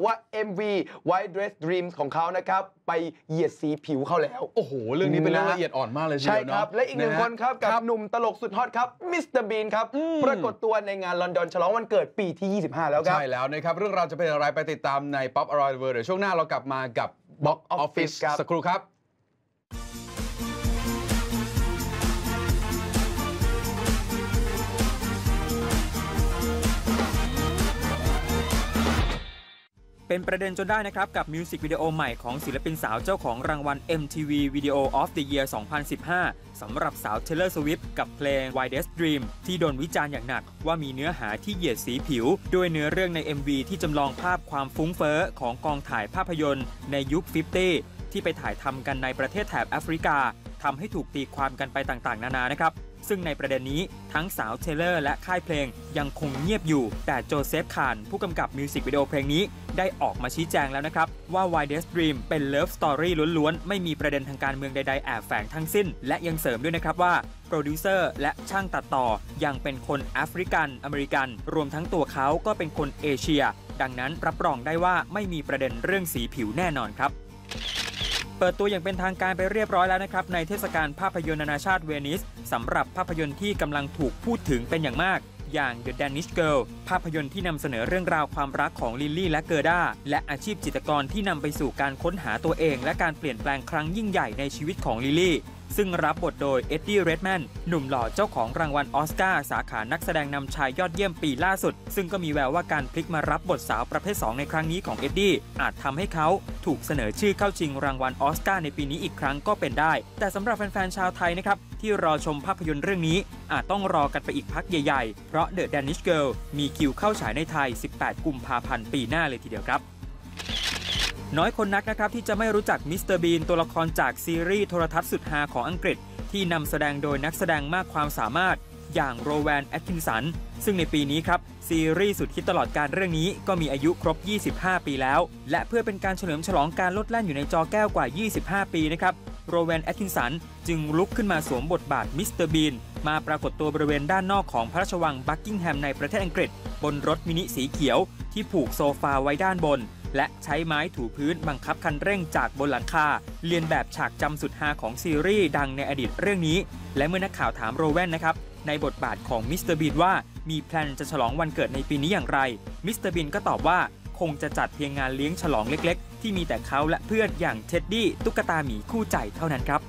อ็ม วี White Dress Dreams ของเขานะครับไปเหยียดสีผิวเขาแล้วโอ้โหเรื่องนี้เป็นเรื่องละเอียดอ่อนมากเลยใช่ครับและอีกหนึ่งคนครับกับหนุ่มตลกสุดฮอตครับมิสเตอร์บีนครับปรากฏตัวในงานลอนดอนฉลองวันเกิดปีที่ยี่สิบห้าแล้วครับใช่แล้วนะครับเรื่องราวจะเป็นอะไรไปติดตามใน Pop Around the World เดี๋ยวช่วงหน้าเรากลับมากับ Box Office สักครู่ครับเป็นประเด็นจนได้นะครับกับมิวสิกวิดีโอใหม่ของศิลปินสาวเจ้าของรางวัล เอ็ม ที วี Video of the Year สองพันสิบห้า สำหรับสาว Taylor Swift กับเพลง Wildest Dream ที่โดนวิจารณ์อย่างหนักว่ามีเนื้อหาที่เหยียดสีผิวด้วยเนื้อเรื่องใน เอ็ม วี ที่จำลองภาพความฟุ้งเฟ้อของกองถ่ายภาพยนตร์ในยุค ห้าสิบ ที่ไปถ่ายทำกันในประเทศแถบแอฟริกาทำให้ถูกตีความกันไปต่างๆนานานะครับซึ่งในประเด็นนี้ทั้งสาวเทเลอร์และค่ายเพลงยังคงเงียบอยู่แต่โจเซฟคานผู้กำกับมิวสิกวิดีโอเพลงนี้ได้ออกมาชี้แจงแล้วนะครับว่า Wildest Dream เป็นเลิฟสตอรี่ล้วนๆไม่มีประเด็นทางการเมืองใดๆแอบแฝงทั้งสิ้นและยังเสริมด้วยนะครับว่าโปรดิวเซอร์และช่างตัดต่อยังเป็นคนแอฟริกันอเมริกันรวมทั้งตัวเขาก็เป็นคนเอเชียดังนั้นรับรองได้ว่าไม่มีประเด็นเรื่องสีผิวแน่นอนครับเปิดตัวอย่างเป็นทางการไปเรียบร้อยแล้วนะครับในเทศกาลภาพยนตร์นานาชาติเวนิสสำหรับภาพยนตร์ที่กำลังถูกพูดถึงเป็นอย่างมากอย่าง The Danish Girl ภาพยนตร์ที่นำเสนอเรื่องราวความรักของลิลลี่และเกอร์ดาและอาชีพจิตรกรที่นำไปสู่การค้นหาตัวเองและการเปลี่ยนแปลงครั้งยิ่งใหญ่ในชีวิตของลิลลี่ซึ่งรับบทโดยเอ็ดดี้ เรดแมนหนุ่มหล่อเจ้าของรางวัลออสการ์สาขานักแสดงนำชายยอดเยี่ยมปีล่าสุดซึ่งก็มีแววว่าการพลิกมารับบทสาวประเภทสองในครั้งนี้ของเอ็ดดี้อาจทำให้เขาถูกเสนอชื่อเข้าชิงรางวัลออสการ์ในปีนี้อีกครั้งก็เป็นได้แต่สำหรับแฟนๆชาวไทยนะครับที่รอชมภาพยนตร์เรื่องนี้อาจต้องรอกันไปอีกพักใหญ่ๆเพราะ The Danish Girl มีคิวเข้าฉายในไทยสิบแปดกุมภาพันธ์ปีหน้าเลยทีเดียวครับน้อยคนนักนะครับที่จะไม่รู้จักมิสเตอร์บีนตัวละครจากซีรีส์โทรทัศน์สุดฮาของอังกฤษที่นำแสดงโดยนักแสดงมากความสามารถอย่างโรแวนแอตคินสันซึ่งในปีนี้ครับซีรีส์สุดฮิตตลอดการเรื่องนี้ก็มีอายุครบยี่สิบห้าปีแล้วและเพื่อเป็นการเฉลิมฉลองการลดแล่นอยู่ในจอแก้วกว่ายี่สิบห้าปีนะครับโรแวนแอตคินสันจึงลุกขึ้นมาสวมบทบาทมิสเตอร์บีนมาปรากฏตัวบริเวณด้านนอกของพระราชวังบักกิงแฮมในประเทศอังกฤษบนรถมินิสีเขียวที่ผูกโซฟาไว้ด้านบนและใช้ไม้ถูพื้นบังคับคันเร่งจากบนหลังคาเลียนแบบฉากจำสุดฮาของซีรีส์ดังในอดีตเรื่องนี้และเมื่อนักข่าวถามโรแวนนะครับในบทบาทของมิสเตอร์บีนว่ามีแพลนจะฉลองวันเกิดในปีนี้อย่างไรมิสเตอร์บีนก็ตอบว่าคงจะจัดเพียงงานเลี้ยงฉลองเล็กๆที่มีแต่เขาและเพื่อนอย่างเท็ดดี้ตุ๊กตาหมีคู่ใจเท่านั้นครับ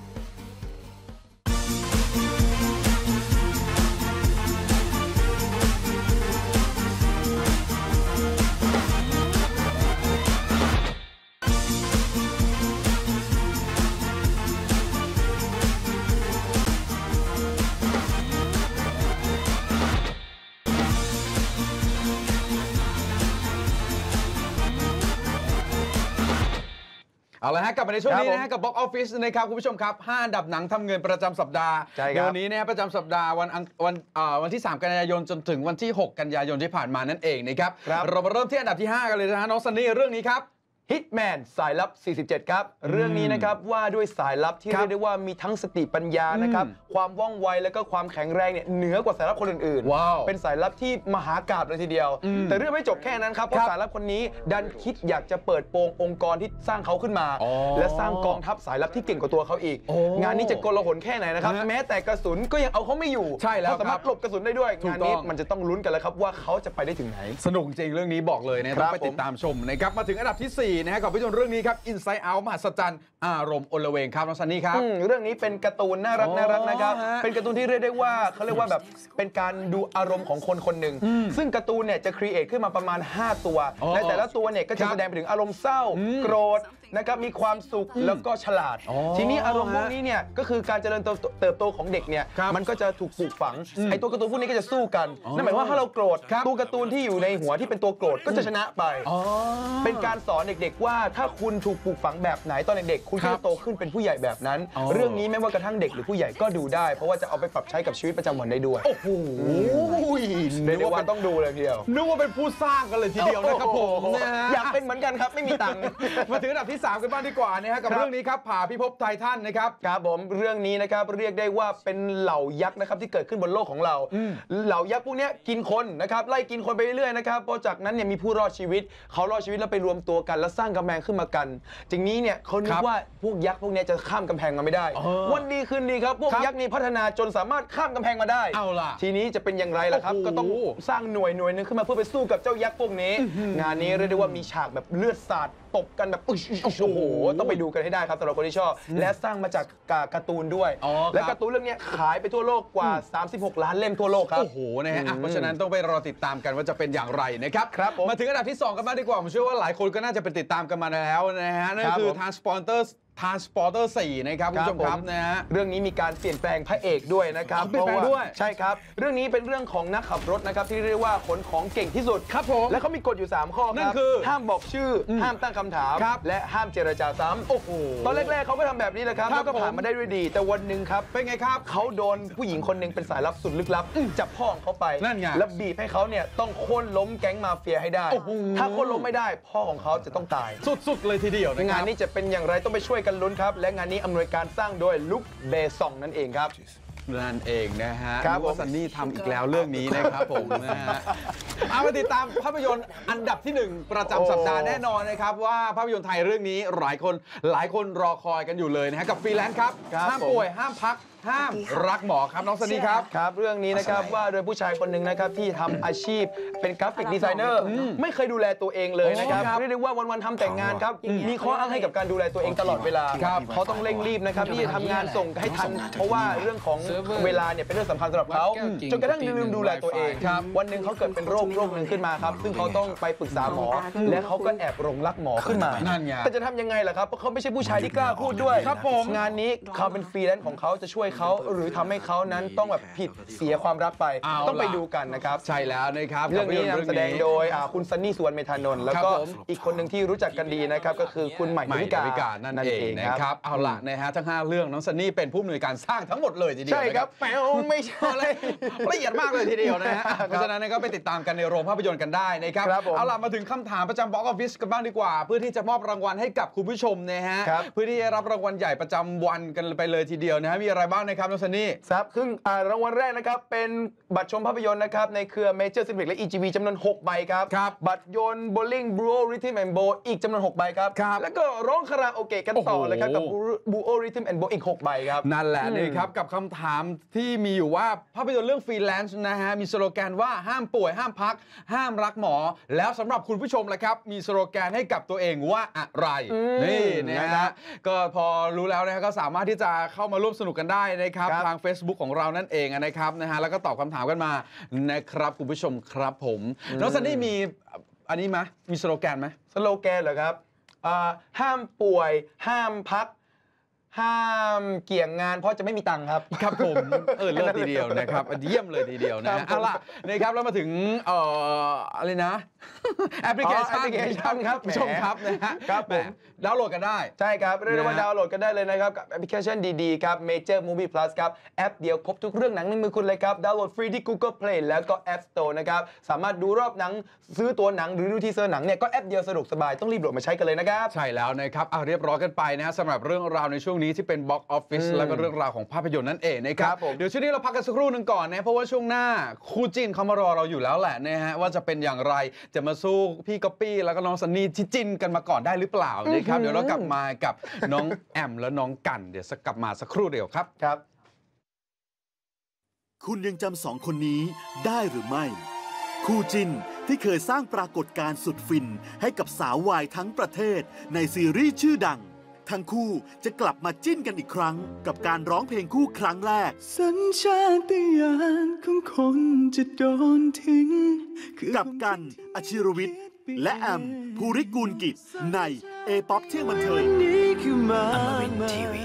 เอาละฮะกลับมาในช่วงนี้นะฮะกับ Box Office นะครับคุณผู้ชมครับห้าอันดับหนังทำเงินประจำสัปดาห์เดี๋ยวนี้นะประจำสัปดาห์วันวันวันที่สามกันยายนจนถึงวันที่หกกันยายนที่ผ่านมานั่นเองนะครับเรามาเริ่มที่อันดับที่ห้ากันเลยนะฮะน้องซันนี่เรื่องนี้ครับ Hitman สายลับสี่สิบเจ็ดครับเรื่องนี้นะครับว่าด้วยสายลับที่เรียกได้ว่ามีทั้งสติปัญญานะครับความว่องไวและก็ความแข็งแรงเนี่ยเหนือกว่าสายลับคนอื่นๆเป็นสายลับที่มหากาพย์เลยทีเดียวแต่เรื่องไม่จบแค่นั้นครับเพราะสายลับคนนี้ดันคิดอยากจะเปิดโปงองค์กรที่สร้างเขาขึ้นมาและสร้างกองทัพสายลับที่เก่งกว่าตัวเขาอีกงานนี้จะโกลาหลแค่ไหนนะครับแม้แต่กระสุนก็ยังเอาเขาไม่อยู่ใช่แล้วสามารถหลบกระสุนได้ด้วยงานนี้มันจะต้องลุ้นกันแล้วครับว่าเขาจะไปได้ถึงไหนสนุกจริงเรื่องนี้บอกเลยนะต้องไปติดตามชมนะครับมาถึงอันดับที่สี่นะฮะกับภาพยนตร์เรื่องนี้ครับ Inside Out มหัศจรรย์อารมณ์อลเวงครับน้องซันนี่ครับเรื่องนี้เป็นการ์ตูนน่ารักน่ารักนะครับเป็นการ์ตูนที่เรียกได้ว่าเขาเรียกว่าแบบเป็นการดูอารมณ์ของคนคนหนึ่งซึ่งการ์ตูนเนี่ยจะครีเอทขึ้นมาประมาณห้าตัวในแต่ละตัวเนี่ยก็จะแสดงไปถึงอารมณ์เศร้าโกรธนะครับมีความสุขแล้วก็ฉลาดทีนี้อารมณ์พวกนี้เนี่ยก็คือการเจริญเติบโตของเด็กเนี่ยมันก็จะถูกปลูกฝังไอ้ตัวการ์ตูนพวกนี้ก็จะสู้กันนั่นหมายว่าถ้าเราโกรธตัวการ์ตูนที่อยู่ในหัวที่เป็นตัวโกรธก็จะชนะไปเป็นการสอนเด็กด็กๆว่าถ้าคุณถูกปลูกฝังแบบไหนตอนเด็กๆคุณก็จะโตขึ้นเป็นผู้ใหญ่แบบนั้นเรื่องนี้ไม่ว่ากระทั่งเด็กหรือผู้ใหญ่ก็ดูได้เพราะว่าจะเอาไปปรับใช้กับชีวิตประจำวันได้ด้วยโอ้โหเรียกว่าต้องดูเลยทีเดียวนึกว่าเป็นผู้สร้างกันเลยทีเดียวนะครับผมนะฮะอยากเป็นเหมือนกันครับไม่มีตังค์มาถึงอันดับที่สามกันบ้างดีกว่านะฮะกับเรื่องนี้ครับผ่าพิภพไททันนะครับครับผมเรื่องนี้นะครับเรียกได้ว่าเป็นเหล่ายักษ์นะครับที่เกิดขึ้นบนโลกของเราเหล่ายักษ์พวกนี้กินคนนะครับไล่กินคนไปเรื่อยๆนะครับพอจากนั้นเนี่ยมีผู้รอดชีวิตเขารอดชีวิตแล้วไปรวมตัวกันแล้วสร้างกำแพงขึ้นมากันทีนี้เนี่ยเขาคิดว่าพวกยักษ์พวกนี้จะข้ามกำแพงมาไม่ได้วันดีคืนดีครับพวกยักษ์นี้พัฒนาจนสามารถข้ามกำแพงมาได้เอาล่ะทีนี้จะเป็นอย่างไรล่ะครับก็ต้องสร้างหน่วยหน่วยนึงขึ้นมาเพื่อไปสู้กับเจ้ายักษ์พวกนี้งานนี้เรียกได้ว่ามีฉากแบบเลือดสาดตบกันแบบโอ้โหต้องไปดูกันให้ได้ครับสำหรับคนที่ชอบและสร้างมาจากการ์ตูนด้วยและการ์ตูนเรื่องนี้ขายไปทั่วโลกกว่าสามสิบหกล้านเล่มทั่วโลกครับโอ้โหนะฮะเพราะฉะนั้นต้องไปรอติดตามกันว่าจะเป็นอย่างไรนะครับมาถึงอันดับที่สองกันบ้างดีกว่าผมเชื่อว่าหลายคนก็น่าจะไปติดตามกันมาแล้วนะฮะนั่นคือ Transporter Transporter สี่นะครับคุณผู้ชมครับนะฮะเรื่องนี้มีการเปลี่ยนแปลงพระเอกด้วยนะครับเปลี่ยนแปลงด้วยใช่ครับเรื่องนี้เป็นเรื่องของนักขับรถนะครับที่เรียกว่าขนของเก่งที่สุดครับผมและเขามีกฎอยู่สามข้อครับนั่นคือห้ามบอกชื่อห้ามตั้งคำถามและห้ามเจรจาซ้ำโอ้โหตอนแรกๆเขาก็ทำแบบนี้แหละครับแล้วก็ผ่านมาได้ด้วยดีแต่วันหนึ่งครับเป็นไงครับเขาโดนผู้หญิงคนหนึ่งเป็นสายลับสุดลึกลับจับพ่อของเขาไปนั่นไงแล้วบีบให้เขาเนี่ยต้องโค่นล้มแก๊งมาเฟียให้ได้ถ้าโค่นล้มไม่ได้พ่อของเขาจะต้องตายสุดๆเลยทีเดียวงานนี้จะเป็นอย่างไรต้องไปช่วยกันลุ้นครับและงานนี้อำนวยการสร้างโดยลุคเบซองนั่นเองครับนั่นเองนะฮะครับว่าซันนี่ทำอีกแล้วเรื่องนี้นะครับผมนะฮะเอามาติดตามภาพยนตร์อันดับที่หนึ่งประจำสัปดาห์แน่นอนนะครับว่าภาพยนตร์ไทยเรื่องนี้หลายคนหลายคนรอคอยกันอยู่เลยนะฮะกับฟรีแลนซ์ครับห้ามป่วยห้ามพักห้ามรักหมอครับน้องซันนี่ครับครับเรื่องนี้นะครับว่าโดยผู้ชายคนหนึ่งนะครับที่ทำอาชีพเป็นกราฟิกดีไซเนอร์ไม่เคยดูแลตัวเองเลยนะครับเรียกได้ว่าวันๆทำแต่งงานครับมีข้ออ้างให้กับการดูแลตัวเองตลอดเวลาเขาต้องเร่งรีบนะครับที่จะทำงานส่งให้ทันเพราะว่าเรื่องของเวลาเนี่ยเป็นเรื่องสำคัญสำหรับเขาจนกระทั่งลืมดูแลตัวเองวันหนึ่งเขาเกิดเป็นโรคโรคหนึ่งขึ้นมาครับซึ่งเขาต้องไปปรึกษาหมอและเขาก็แอบหลงรักหมอขึ้นมาแต่จะทำยังไงล่ะครับเพราะเขาไม่ใช่ผู้ชายที่กล้าพูดด้วยงานนี้เขาเป็นฟรีแลนซ์ของเขาจะช่วยเขาหรือทำให้เขานั้นต้องแบบผิดเสียความรักไปต้องไปดูกันนะครับใช่แล้วนะครับเรื่องนี้นำแสดงโดยคุณซันนี่สุวรรณเมธานนท์แล้วก็อีกคนหนึ่งที่รู้จักกันดีนะครับก็คือคุณใหม่ดาวิกานั่นเองนะครับเอาล่ะนะฮะทั้งห้าเรื่องน้องซันนี่เป็นผู้อำนวยการสร้างทั้งหมดเลยทีเดียวใช่ครับแปลไม่ใช่เลยละเอียดมากเลยทีเดียวนะฮะเพราะฉะนั้นก็ไปติดตามกันในโรงภาพยนตร์กันได้นะครับเอาล่ะมาถึงคำถามประจำบ็อกซ์ออฟฟิศกันบ้างดีกว่าเพื่อที่จะมอบรางวัลให้กับคุณผู้ชมนะฮะเพื่อที่จะรับรางวัลใหญ่ประจำวันกันไปเลยทีเดียวนะฮะมีอะไรบ้างนะครับน้องซันนี่ครับซึ่งรางวัลแรกนะครับเป็นบัตรชมภาพยนตร์นะครับในเครือ Major Cineplex และ อี จี วี จำนวนหกใบครับบัตรยนต์ Bowling Buo Rhythm and Bow อีกจำนวนหกใบครับแล้วก็ร้องคาราโอเกะกันต่อเลยครับกับ Buo Rhythm and Bow อีกหกใบครับนั่นแหละนี่ครับกับคำถามที่มีอยู่ว่าภาพยนตร์เรื่องฟรีแลนซ์นะฮะมีสโลแกนว่าห้ามป่วยห้ามพักห้ามรักหมอแล้วสำหรับคุณผู้ชมล่ะครับมีสโลแกนให้กับตัวเองว่าอะไรนี่นะฮะก็พอรู้แล้วนะฮะก็สามารถที่จะเข้ามาร่วมสนุกกันได้นะครับทาง Facebook ของเรานั่นเองนะครับนะฮะแล้วก็ตอบคำถามกันมานะครับคุณผู้ชมครับผมน้องซันนี่มีอันนี้ไหมมีสโลแกนไหมสโลแกนเหรอครับห้ามป่วยห้ามพักห้ามเกี่ยงงานเพราะจะไม่มีตังค์ครับครับผมเออเลิศทีเดียวนะครับเยี่ยมเลยทีเดียวนะเอาล่ะนะครับแล้วมาถึงเอ่ออะไรนะแอปพลิเคชันครับผู้ชมครับนะฮะครับผมดาวน์โหลดกันได้ใช่ครับเรียกได้ว่าดาวน์โหลดกันได้เลยนะครับกับแอปพลิเคชันดีๆครับ Major Movie Plus ครับแอปเดียวครบทุกเรื่องหนังในมือคุณเลยครับดาวน์โหลดฟรีที่ Google Play แล้วก็ App Store นะครับสามารถดูรอบหนังซื้อตัวหนังหรือดูทีเซอร์หนังเนี่ยก็แอปเดียวสะดวกสบายต้องรีบโหลดมาใช้กันเลยนะครับใช่แล้วนะครับเอาเรียบร้อยกันไปนะสำหรับเรื่องราวในช่วงนี้ที่เป็นบ็อกซ์ออฟฟิศแล้วก็เรื่องราวของภาพยนตร์นั่นเองนะครับเดี๋ยวช่วงนี้เราพักกันสักครู่หนึ่งก่อนนะเพราะว่าช่วงหน้าคู่จิ้นเขามารอเราอยู่แล้วแหละนะฮะว่าจะเป็นอย่างไรจะมาสู้พี่ก๊อปปี้แล้วก็น้องซันนี่ที่จิ้นกันมาก่อนได้หรือเปล่านะครับเดี๋ยวเรากลับมากับน้องแอมและน้องกันเดี๋ยวกลับมาสักครู่เดียวครับครับคุณยังจำสองคนนี้ได้หรือไม่คู่จิ้นที่เคยสร้างปรากฏการณ์สุดฟินให้กับสาววายทั้งประเทศในซีรีส์ชื่อดังทั้งคู่จะกลับมาจิ้นกันอีกครั้งกับการร้องเพลงคู่ครั้งแรกสัญชาตญาณของคนจะโดนทิ้งกับกันอชิรวิทย์และแอมภูริกูลกิจในเอป๊อปเที่ยงบันเทิงอมรินทร์ทีวี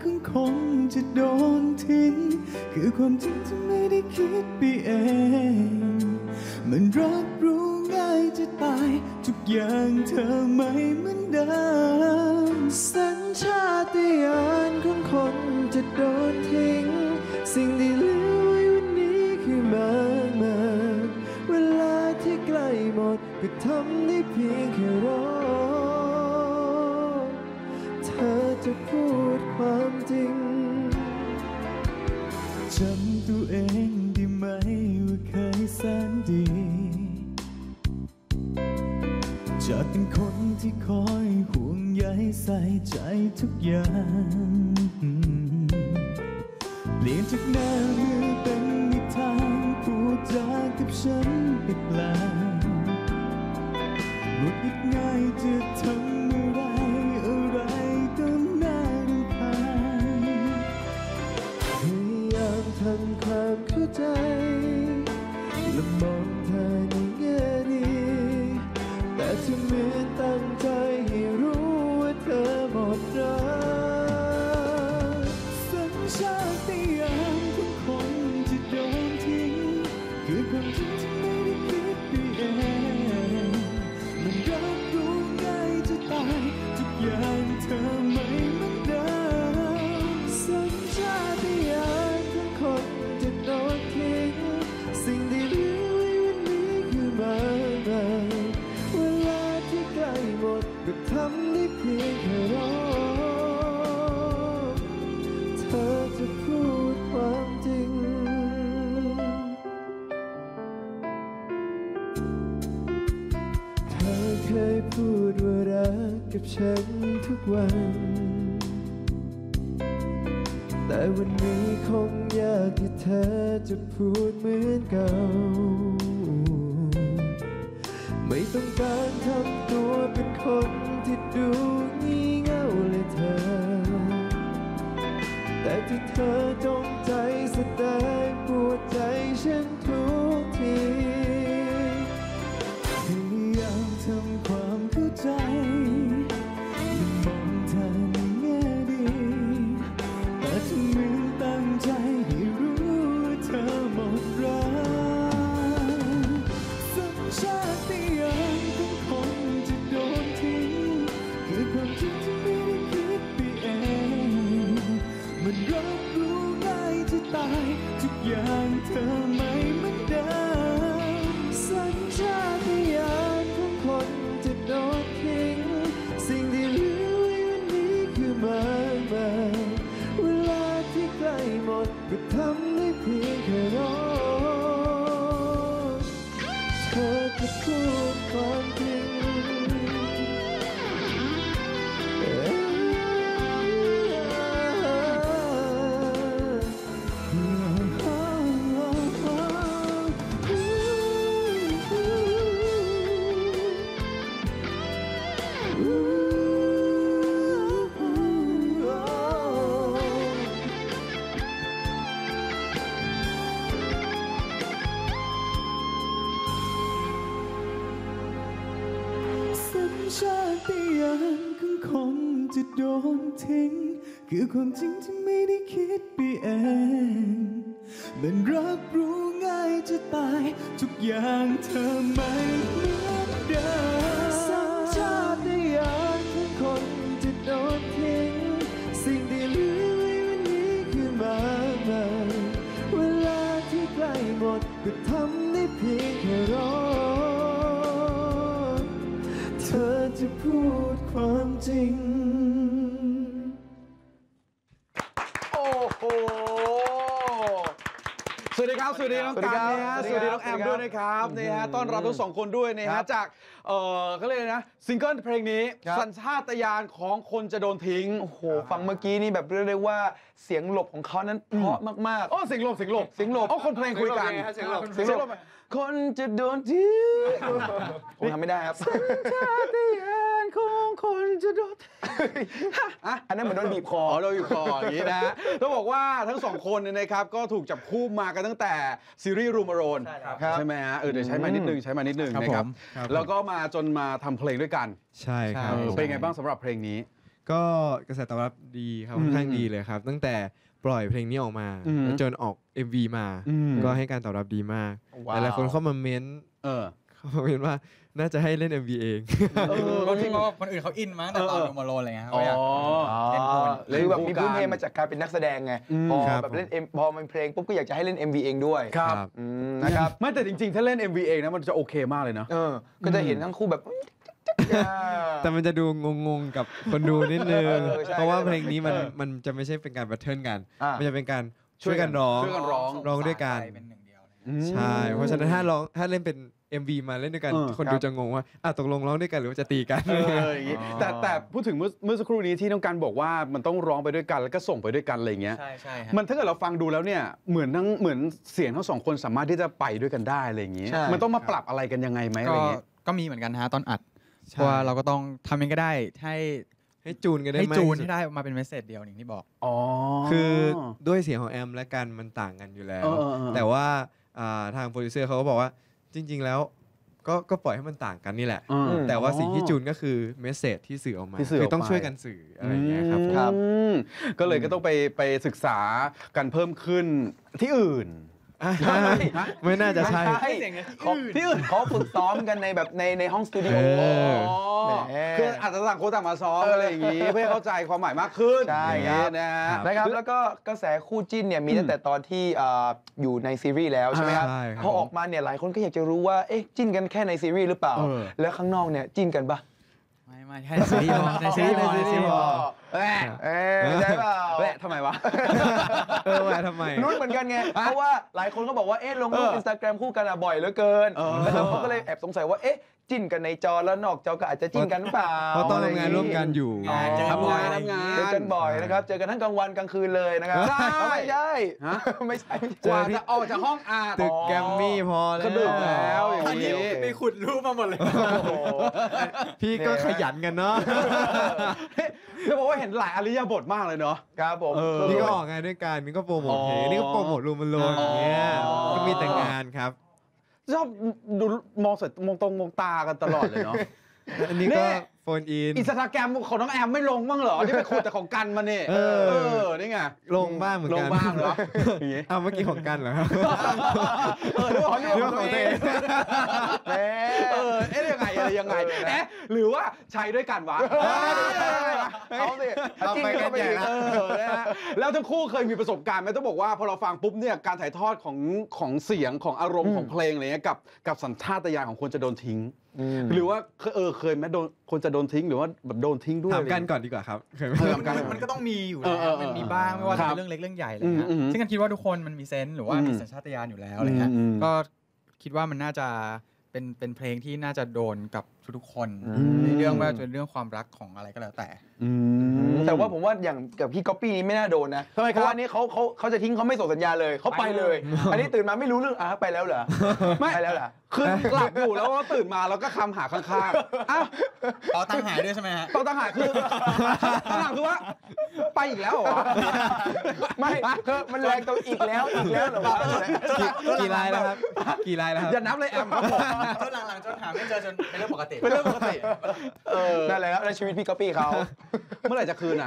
ของคนจะโดนทิ้งคือความจริงที่ไม่ได้คิดไปเองมันรับรู้ง่ายจะตายทุกอย่างเธอไม่เหมือนเดิมสัญชาตญาณของคนจะโดนทิ้งสิ่งที่เหลือไว้วันนี้คือมากมายเวลาที่ใกล้หมดก็ทำได้เพียงแค่รอเธอจะพูดความจริงจำตัวเองได้ไหมว่าเคยแสนดีจากเป็นคนที่คอยห่วงใยใส่ใจทุกอย่างเปลี่ยนจากหน้ามือเป็นนิทานพูดจากับฉันปิดแปลงหงุดหงิดง่ายจะทำอะไรอะไรก็น่ารำคาญพยายามทำความเข้าใจและมองเธอในแง่ดีแต่เธอเหมือนตั้งใจให้รู้ว่าเธอหมดรักสัญชาตญาณของคนจะโดนทิ้งคือความจริงที่ไม่ได้คิดไปเองมันรับรู้ง่ายจะตายทุกอย่างเธอไม่เหมือนเดิมสัญชาตญาณของคนจะโดนทิ้งสิ่งที่เหลือไว้วันนี้คือมากมายเวลาที่ใกล้หมดก็ทำได้เพียงแค่รอเธอจะพูดความจริงเธอเคยพูดว่ารักกับฉันทุกวันแต่วันนี้คงยากที่เธอจะพูดเหมือนเก่าไม่ต้องการทำตัวเป็นคนที่ดูงี่เง่าเลยเธอแต่ที่เธอจงใจแสดงปวดใจฉันทุกทีพยายามทำความเข้าใจและมองเธอในแง่ดีแต่เธอเหมือนตั้งใจให้รู้ว่าเธอหมดรักสัญชาตญาณของคนจะโดนทิ้งคือความจริงที่ไม่ได้คิดไปเองมันรับรู้ง่ายจะตายทุกอย่างเธอไม่เหมือนเดิมสัญชาตญาณของคนจะโดนทิ้งสิ่งที่เหลือไว้วันนี้คือมากมายเวลาที่ใกล้หมดก็ทำได้เพียงแค่รอเธอจะพูดความจริงสัญชาตญาณของคนจะโดนทิ้งคือความจริงที่ไม่ได้คิดไปเองมันรับรู้ง่ายจะตายทุกอย่างเธอไม่เหมือนเดิมสัญชาตญาณของคนจะโดนทิ้งสิ่งที่เหลือไว้วันนี้คือมากมายเวลาที่ใกล้หมดก็ทำได้เพียงแค่รอเธอจะพูดความจริงโอ้โหสวัสดีครับสวัสดีน้องกันนะฮะสวัสดีน้องแอมด้วยนะครับนี่ฮะต้อนรับทั้งสองคนด้วยนะฮะจากเออเขาเรียกนะซิงเกิลเพลงนี้สัญชาตญาณของคนจะโดนทิ้งโอ้โหฟังเมื่อกี้นี่แบบเรียกได้ว่าเสียงหลบของเขานั้นเพราะมากๆโอ้เสียงหลบเสียงหลบเสียงหลบอ๋อคนเพลงคุยกันเสียงหลบเสียงหลบคนจะโดนทิ้งผมทำไม่ได้ครับสัญชาตญาณของคนจะโดนอันนั้นเหมือนโดนบีบคอโดนบีบคออย่างนี้นะต้องบอกว่าทั้งสองคนเนี่ยนะครับก็ถูกจับคู่มากันตั้งแต่ซีรีส์รูมอโรนใช่ไหมฮะเออเดี๋ยวใช้มานิดนึงใช้มานิดนึงนะครับแล้วก็มาจนมาทำเพลงด้วยกันใช่ครับเป็นไงบ้างสำหรับเพลงนี้ก็กระแสตอบรับดีครับค่อนข้างดีเลยครับตั้งแต่ปล่อยเพลงนี้ออกมาจนออก เอ็ม วี มาก็ให้การตอบรับดีมากหลายคนเข้ามาเม้นเขามาเม้นว่าน่าจะให้เล่น เอ็ม วี เองก็ที่ว่าคนอื่นเขาอินมาตั้งแต่ตอนโดมาโลอะไรเงี้ยเขาอยากเล่นคนคือแบบมีพื้นเพมาจากการเป็นนักแสดงไงพอแบบเล่นพอมันเพลงปุ๊บก็อยากจะให้เล่น เอ็ม วี เองด้วยครับนะครับไม่แต่จริงๆถ้าเล่น เอ็ม วี เองนะมันจะโอเคมากเลยเนาะก็จะเห็นทั้งคู่แบบแต่มันจะดูงงๆกับคนดูนิดนึงเพราะว่าเพลงนี้มันมันจะไม่ใช่เป็นการแบทเทิลกันมันจะเป็นการช่วยกันร้องร้องด้วยกันใช่เพราะฉะนั้นถ้าร้องถ้าเล่นเป็น เอ็ม วี มาเล่นด้วยกันคนดูจะงงว่าอ่ะตกลงร้องด้วยกันหรือว่าจะตีกันแต่แต่พูดถึงเมื่อเมื่อสักครู่นี้ที่น้องกันบอกว่ามันต้องร้องไปด้วยกันแล้วก็ส่งไปด้วยกันอะไรอย่างเงี้ยใช่ใช่มันถ้าเกิดเราฟังดูแล้วเนี่ยเหมือนทั้งเหมือนเสียงทั้งสองคนสามารถที่จะไปด้วยกันได้อะไรอย่างเงี้ยมันต้องมาปรับอะไรกันยังไงไหมอะไรเงี้ยก็มีเหมือนกันฮะตอนอัดเพราะว่าเราก็ต้องทำยังไงก็ได้ให้ให้จูนกันได้ให้จูนให้ได้มาเป็นเมสเสจเดียวอย่างที่บอกอ๋อคือด้วยเสียงของแอมและกันมันต่างกันอยู่แล้วแต่ว่าทางโปรดิวเซอร์เขาก็บอกว่าจริงๆแล้วก็ก็ปล่อยให้มันต่างกันนี่แหละแต่ว่าสิ่งที่จูนก็คือเมสเสจที่สื่อออกมาคือต้องช่วยกันสื่ออะไรอย่างเงี้ยครับก็เลยก็ต้องไปไปศึกษากันเพิ่มขึ้นที่อื่นไม่น่าจะใช่ที่อื่นเขาฝึกซ้อมกันในแบบในในห้องสตูดิโอคืออาจจะต่างคนต่างมาซ้อมอะไรอย่างงี้เพื่อเข้าใจความหมายมากขึ้นใช่ครับนะครับแล้วก็กระแสคู่จิ้นเนี่ยมีตั้งแต่ตอนที่อยู่ในซีรีส์แล้วใช่ไหมครับพอออกมาเนี่ยหลายคนก็อยากจะรู้ว่าเอ๊ะจิ้นกันแค่ในซีรีส์หรือเปล่าแล้วข้างนอกเนี่ยจิ้นกันปะไม่ไม่แค่ในซีรีส์ในซีรีส์ในซีรีส์แหมเอ๊ะใช่เปล่าแหละทำไมวะเออแหละทำไมรุ่นเหมือนกันไงเพราะว่าหลายคนก็บอกว่าเอ๊ะลงรูป Instagram คู่กันบ่อยเหลือเกินแล้วเขาก็เลยแอบสงสัยว่าเอ๊ะจิ้นกันในจอแล้วนอกจอก็อาจจะจิ้นกันเปล่าเพราะต้องทำงานร่วมกันอยู่เจอกันบ่อยเจอกันบ่อยนะครับเจอกันทั้งกลางวันกลางคืนเลยนะครับไม่ใช่ไม่ใช่กว่าจะออกจากห้องอัดตึกแกรมมี่พอแล้วก็ดึกแล้วอย่างนี้ไปขุดรูปมาหมดเลยพี่ก็ขยันกันเนาะจะบอกว่าเห็นหลายอริยบทมากเลยเนาะครับผมนี่ก็ออกงานด้วยกันนี่ก็โปรโมทเพลงนี่ก็โปรโมทรูมันโลนอย่างเงี้ยก็มีแต่งานครับชอบดูมองสายมองตรงมองตากันตลอดเลยเนาะอันนี้ก็โฟนอินอินสตาแกรมของน้องแอมไม่ลงบ้างเหรอที่ไปขุดแต่ของกันมาเนี่ยเออนี่ไงลงบ้างเหมือนกันลงบ้างเหรอเอาเมื่อกี้ของกันเหรอครับเออเรื่องของตัวเองเออเอ๊ะยังไงอะไรยังไงเอ๊ะหรือว่าใช้ด้วยกันวะเอาสิเอาไปกันใหญ่นะแล้วทั้งคู่เคยมีประสบการณ์ไหมต้องบอกว่าพอเราฟังปุ๊บเนี่ยการถ่ายทอดของของเสียงของอารมณ์ของเพลงอะไรเงี้ยกับกับสัญชาตญาณของคนจะโดนทิ้งหรือว่าเออเคยไหมโดนคนจะโดนทิ้งหรือว่าแบบโดนทิ้งด้วยถามกันก่อนดีกว่าครับเคยไหมมันก็ต้องมีอยู่แล้วมันมีบ้างไม่ว่าจะเป็นเรื่องเล็กเรื่องใหญ่อะไรเงี้ยซึ่งกันคิดว่าทุกคนมันมีเซนส์หรือว่ามีสัญชาตญาณอยู่แล้วอะไรเงี้ยก็คิดว่ามันน่าจะเป็นเป็นเพลงที่น่าจะโดนกับทุกๆคนในเรื่องว่าจะเป็นเรื่องความรักของอะไรก็แล้วแต่แต่ว่าผมว่าอย่างกับพี่ก๊อปปี้นี้ไม่น่าโดนนะเพราะว่านี้เขาเขาเขาจะทิ้งเขาไม่ส่งสัญญาเลยเขาไปเลยอันนี้ตื่นมาไม่รู้เรื่องอ่ะไปแล้วเหรอไม่ไปแล้วเหรอคือหลับอยู่แล้วก็ตื่นมาแล้วก็คำหาข้างๆอ้าวต่อตั้งหายด้วยใช่ไหมฮะต่อตั้งหายคือตั้งหายคือว่าไปอีกแล้วเหรอไม่คือมันแรงตัวอีกแล้วอีกแล้วเหรอกี่ลายแล้วครับกี่ลายแล้วครับอย่านับเลยแอมครับผมจนหลังๆจนหาไม่เจอจนเป็นเรื่องปกติเป็นเรื่องปกติเออนั่นแหละครับในชีวิตพี่ก๊อปปี้เขาเมื่อไหร่จะคืนอ่ะ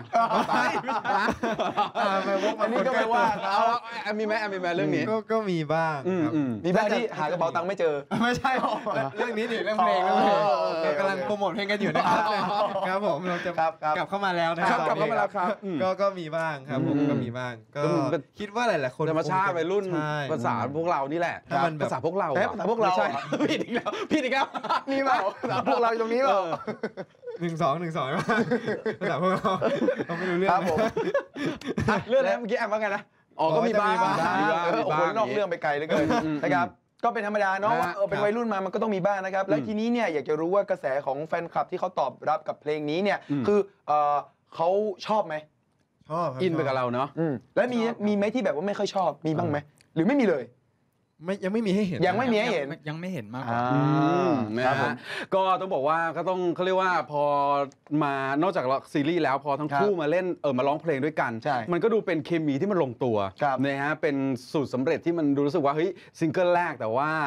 อันนี้ก็ไม่ว่าเขาแอมมีไหมแอมมีไหมเรื่องนี้ก็มีบ้างครับมีบ้างที่หากระเป๋าตังค์ไม่เจอไม่ใช่เรื่องนี้ดิเรื่องเพลงเรื่องเพลงกำลังโปรโมทเพลงกันอยู่นะครับครับผมเราจะกลับเข้ามาแล้วนะครับกลับเข้ามาแล้วครับก็ก็มีบ้างครับผมก็มีบ้างก็คิดว่าหลายๆคนธรรมชาติวัยรุ่นภาษาพวกเรานี่แหละภาษาพวกเราภาษาพวกเราผิดอีกแล้วผิดอีกแล้วมีเปล่าพวกเราตรงนี้เปล่าหนึ่งสองหนึ่งสองภาษาพวกเราเราไม่รู้เรื่องครับผมเรื่องแล้วเมื่อกี้แอมว่าไงนะอ๋อก็มีบ้างโอ้โหนอกเรื่องไปไกลเลยเกินนะครับก็เป็นธรรมดาเนาะว่าเออเป็นวัยรุ่นมามันก็ต้องมีบ้างนะครับและทีนี้เนี่ยอยากจะรู้ว่ากระแสของแฟนคลับที่เขาตอบรับกับเพลงนี้เนี่ยคือเขาชอบไหมชอบอินไปกับเราเนาะแล้วมีมีไหมที่แบบว่าไม่ค่อยชอบมีบ้างไหมหรือไม่มีเลยไม่ยังไม่มีให้เห็นยังไม่มีให้เห็นยังไม่เห็นมากกว่านะฮะก็ต้องบอกว่าก็ต้องเขาเรียกว่าพอมานอกจากซีรีส์แล้วพอทั้งคู่มาเล่นเออมาร้องเพลงด้วยกันมันก็ดูเป็นเคมีที่มันลงตัวนะฮะเป็นสูตรสำเร็จที่มันดูรู้สึกว่าเฮ้ยซิงเกิลแรกแต่ว่า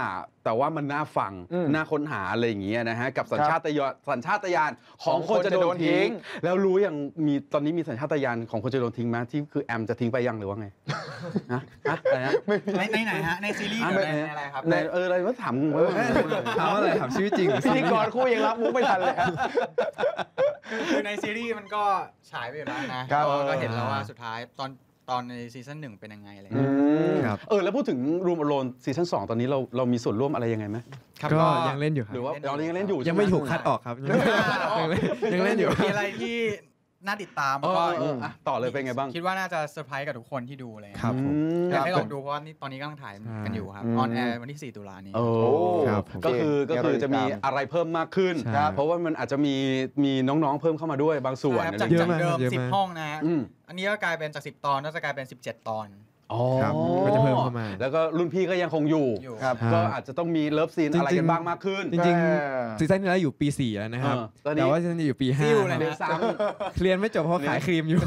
แต่ว่ามันน่าฟังน่าค้นหาอะไรอย่างเงี้ยนะฮะกับสัญชาตญาณสัญชาตญาณของคนจะโดนทิ้งแล้วรู้อย่างมีตอนนี้มีสัญชาตญาณของคนจะโดนทิ้งไหมที่คือแอมจะทิ้งไปยังหรือว่าไงนะอะไรนะในในไหนฮะในซีรีส์หรือในอะไรครับในเอออะไรว่าถามถามอะไรถามชีวิตจริงพิธีกรคู่ยังรับมุกไม่ทันเลยคือในซีรีส์มันก็ฉายไปอยู่แล้วนะก็เห็นแล้วว่าสุดท้ายตอนตอนในซีซั่นหนึ่งเป็นยังไงอะไรครับเออแล้วพูดถึงรูมอโลนซีซั่นสองตอนนี้เราเรามีส่วนร่วมอะไรยังไงไหมก็ยังเล่นอยู่ครับหรือว่าเรายังเล่นอยู่ยังไม่ถูกคัดออกครับยังเล่นอยู่มีอะไรที่น่าติดตามก็ต่อเลยเป็นไงบ้างคิดว่าน่าจะเซอร์ไพรส์กับทุกคนที่ดูเลยครับผมอยากให้ลองดูเพราะว่าตอนนี้กำลังถ่ายกันอยู่ครับออนแอร์วันที่สี่ตุลานี้ก็คือก็คือจะมีอะไรเพิ่มมากขึ้นเพราะว่ามันอาจจะมีมีน้องๆเพิ่มเข้ามาด้วยบางส่วนจากเดิมสิบห้องนะอันนี้ก็กลายเป็นจากสิบตอนก็จะกลายเป็นสิบเจ็ดตอนอ๋อก็จะเพิ่มเข้ามาแล้วก็รุ่นพี่ก็ยังคงอยู่ก็อาจจะต้องมีเลิฟซีนอะไรกันบ้างมากขึ้นจริงๆซีซั่นนี้แล้วอยู่ปีสี่แล้วนะครับแต่ว่าซีซั่นนี้อยู่ปีห้าเรียนไม่จบเพราะขายครีมอยู่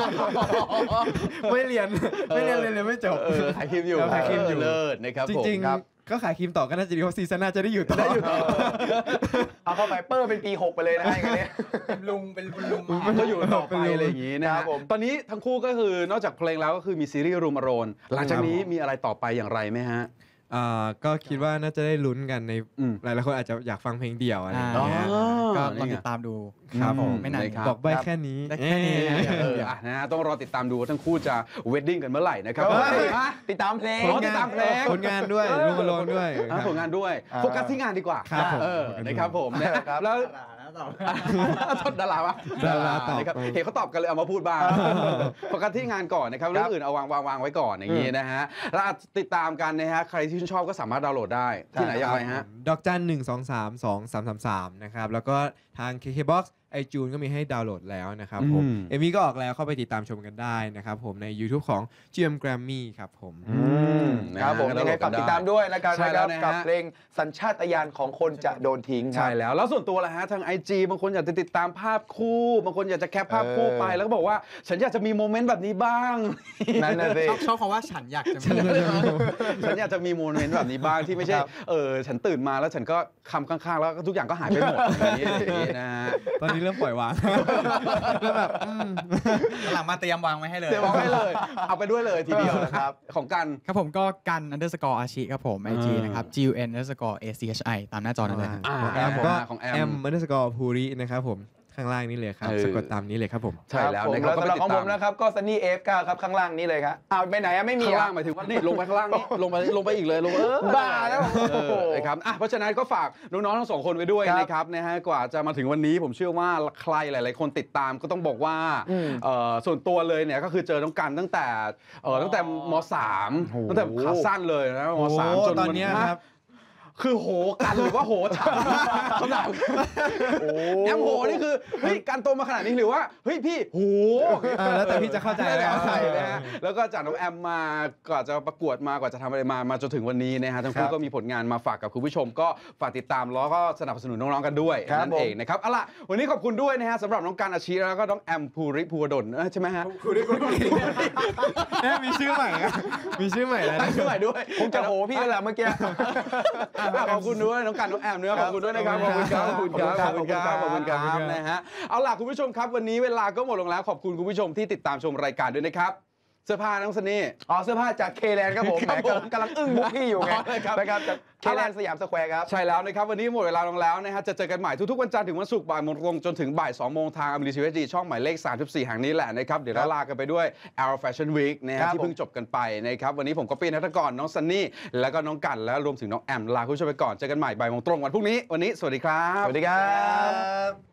ไม่เรียนไม่เรียนเรียนไม่จบขายครีมอยู่ขายครีมอยู่เลิศนะครับจริงๆก็ขายครีมต่อก็น่าจะดีเพราะซีซั่นหน้าจะได้อยู่ต่อเอาเข้าไปเปอร์เป็นปีหกไปเลยนะอย่างเงี้ยลุงเป็นลุงมันก็อยู่ต่อไปอะไรอย่างงี้นะครับตอนนี้ทั้งคู่ก็คือนอกจากเพลงแล้วก็คือมีซีรีส์รูมอโรนหลังจากนี้มีอะไรต่อไปอย่างไรไหมฮะก็คิดว่าน่าจะได้ลุ้นกันในหลายๆคนอาจจะอยากฟังเพลงเดี่ยวอะไรอย่างเงี้ยก็ลองติดตามดูครับผมไม่นานบอกใบแค่นี้แค่นี้นะฮะต้องรอติดตามดูว่าทั้งคู่จะเวดดิ้งกันเมื่อไหร่นะครับติดตามเพลงติดตามเพลงผลงานด้วยรูมอโรนด้วยผลงานด้วยโฟกัสที่งานดีกว่านะครับผมแล้วทดดาราวะดาราตอบเห็นเขาตอบกันเลยเอามาพูดบ้างโฟกัสที่งานก่อนนะครับเรื่องอื่นเอาวางวางวางไว้ก่อนอย่างนี้นะฮะแล้วติดตามกันนะฮะใครที่ชื่นชอบก็สามารถดาวน์โหลดได้ที่ไหนยังไงฮะดอกจันหนึ่งสองสามสองสามสามสามนะครับแล้วก็ทาง เค เค บ็อกซ์ ไอจูน ก็มีให้ดาวน์โหลดแล้วนะครับผมเอ็มวีก็ออกแล้วเข้าไปติดตามชมกันได้นะครับผมใน YouTube ของ จี เอ็ม Grammy ครับผมครับผมยังไงฝากติดตามด้วยนะครับกับเพลงสัญชาตญาณของคนจะโดนทิ้งใช่แล้วแล้วส่วนตัวล่ะฮะทาง ไอ จี บางคนอยากจะติดตามภาพคู่บางคนอยากจะแคปภาพคู่ไปแล้วก็บอกว่าฉันอยากจะมีโมเมนต์แบบนี้บ้างนั่นน่ะสิชอบคำว่าฉันอยากจะมีฉันอยากจะมีโมเมนต์แบบนี้บ้างที่ไม่ใช่เออฉันตื่นมาแล้วฉันก็คำข้างๆแล้วทุกอย่างก็หายไปหมดอย่างนี้นะตอนนี้เริ่มปล่อยวางแล้วแบบหลังมาเตรียมวางไว้ให้เลยเตรียมวางไว้เลยเอาไปด้วยเลยทีเดียวนะครับของกันครับผมก็กัน underscore อาชิครับผม ไอ จี นะครับ จี ยู เอ็น underscore เอ ซี เอช ไอ ตามหน้าจอนั่นเลยของแอม underscore ภูรินะครับผมข้างล่างนี้เลยครับสะกดตามนี้เลยครับผมใช่แล้วนะครับก็ของผมนะครับก็ ซันนี่ เอฟ เก้า ครับข้างล่างนี้เลยครับอ้าวไปไหนอะไม่มีข้างล่างหมายถึงว่านี่ลงไปข้างล่างนี่ลงไปลงไปอีกเลยลงเออบ้าแล้วนะครับอ่ะเพราะฉะนั้นก็ฝากน้องๆทั้งสองคนไว้ด้วยนะครับนะฮะกว่าจะมาถึงวันนี้ผมเชื่อว่าใครหลายๆคนติดตามก็ต้องบอกว่าส่วนตัวเลยเนี่ยก็คือเจอน้องกันตั้งแต่ตั้งแต่ม.สามตั้งแต่ขาสั้นเลยนะม.สามจนตอนนี้ครับคือโหกันหรือว่าโหฉันคำถามแอมโหนี่คือเฮ้ยการโตมาขนาดนี้หรือว่าเฮ้ยพี่โหแล้วแต่พี่จะเข้าใจแล้วนะฮะแล้วก็จากน้องแอมมาก่อนจะประกวดมากว่าจะทำอะไรมามาจนถึงวันนี้นะฮะทั้งคู่ก็มีผลงานมาฝากกับคุณผู้ชมก็ฝากติดตามแล้วก็สนับสนุนน้องๆกันด้วยนั่นเองนะครับเอาล่ะวันนี้ขอบคุณด้วยนะฮะสำหรับน้องกันอาชีแล้วก็น้องแอมภูริภูวดลใช่ไหมฮะภูริภูวดลมีชื่อใหม่มีชื่อใหม่แล้วชื่อใหม่ด้วยผมจะโหพี่แล้วเมื่อกี้ขอบคุณด้วยน้องกันน้องแอมเนื้อขอบคุณด้วยนะครับขอบคุณครับขอบคุณครับขอบคุณครับขอบคุณครับนะฮะเอาล่ะคุณผู้ชมครับวันนี้เวลาก็หมดลงแล้วขอบคุณคุณผู้ชมที่ติดตามชมรายการด้วยนะครับเสื้อผ้าน้องซันนี่อ๋อเสื้อผ้าจากเคแลนด์ครับผมแหมกำลังอึ้งบุ๊กที่อยู่ไงนะครับจากเคแลนด์สยามสแควร์ครับใช่แล้วนะครับวันนี้หมดเวลาลงแล้วนะฮะจะเจอกันใหม่ทุกๆวันจันทร์ถึงวันศุกร์บ่ายโมงตรงจนถึงบ่ายสองโมงทางอมรินทีวีช่องหมายเลขสามสิบสี่แห่งนี้แหละนะครับเดี๋ยวเราลากันไปด้วย Arrow Fashion Week นะฮะที่เพิ่งจบกันไปนะครับวันนี้ผมก็ปีนัทกรน้องซันนี่แล้วก็น้องกันและรวมถึงน้องแอมลาคุณผู้ชมไปก่อนเจอกันใหม่บ่ายโมงตรงวันพรุ่งนี้วันนี้สวัสดีครับสวัสดีครับ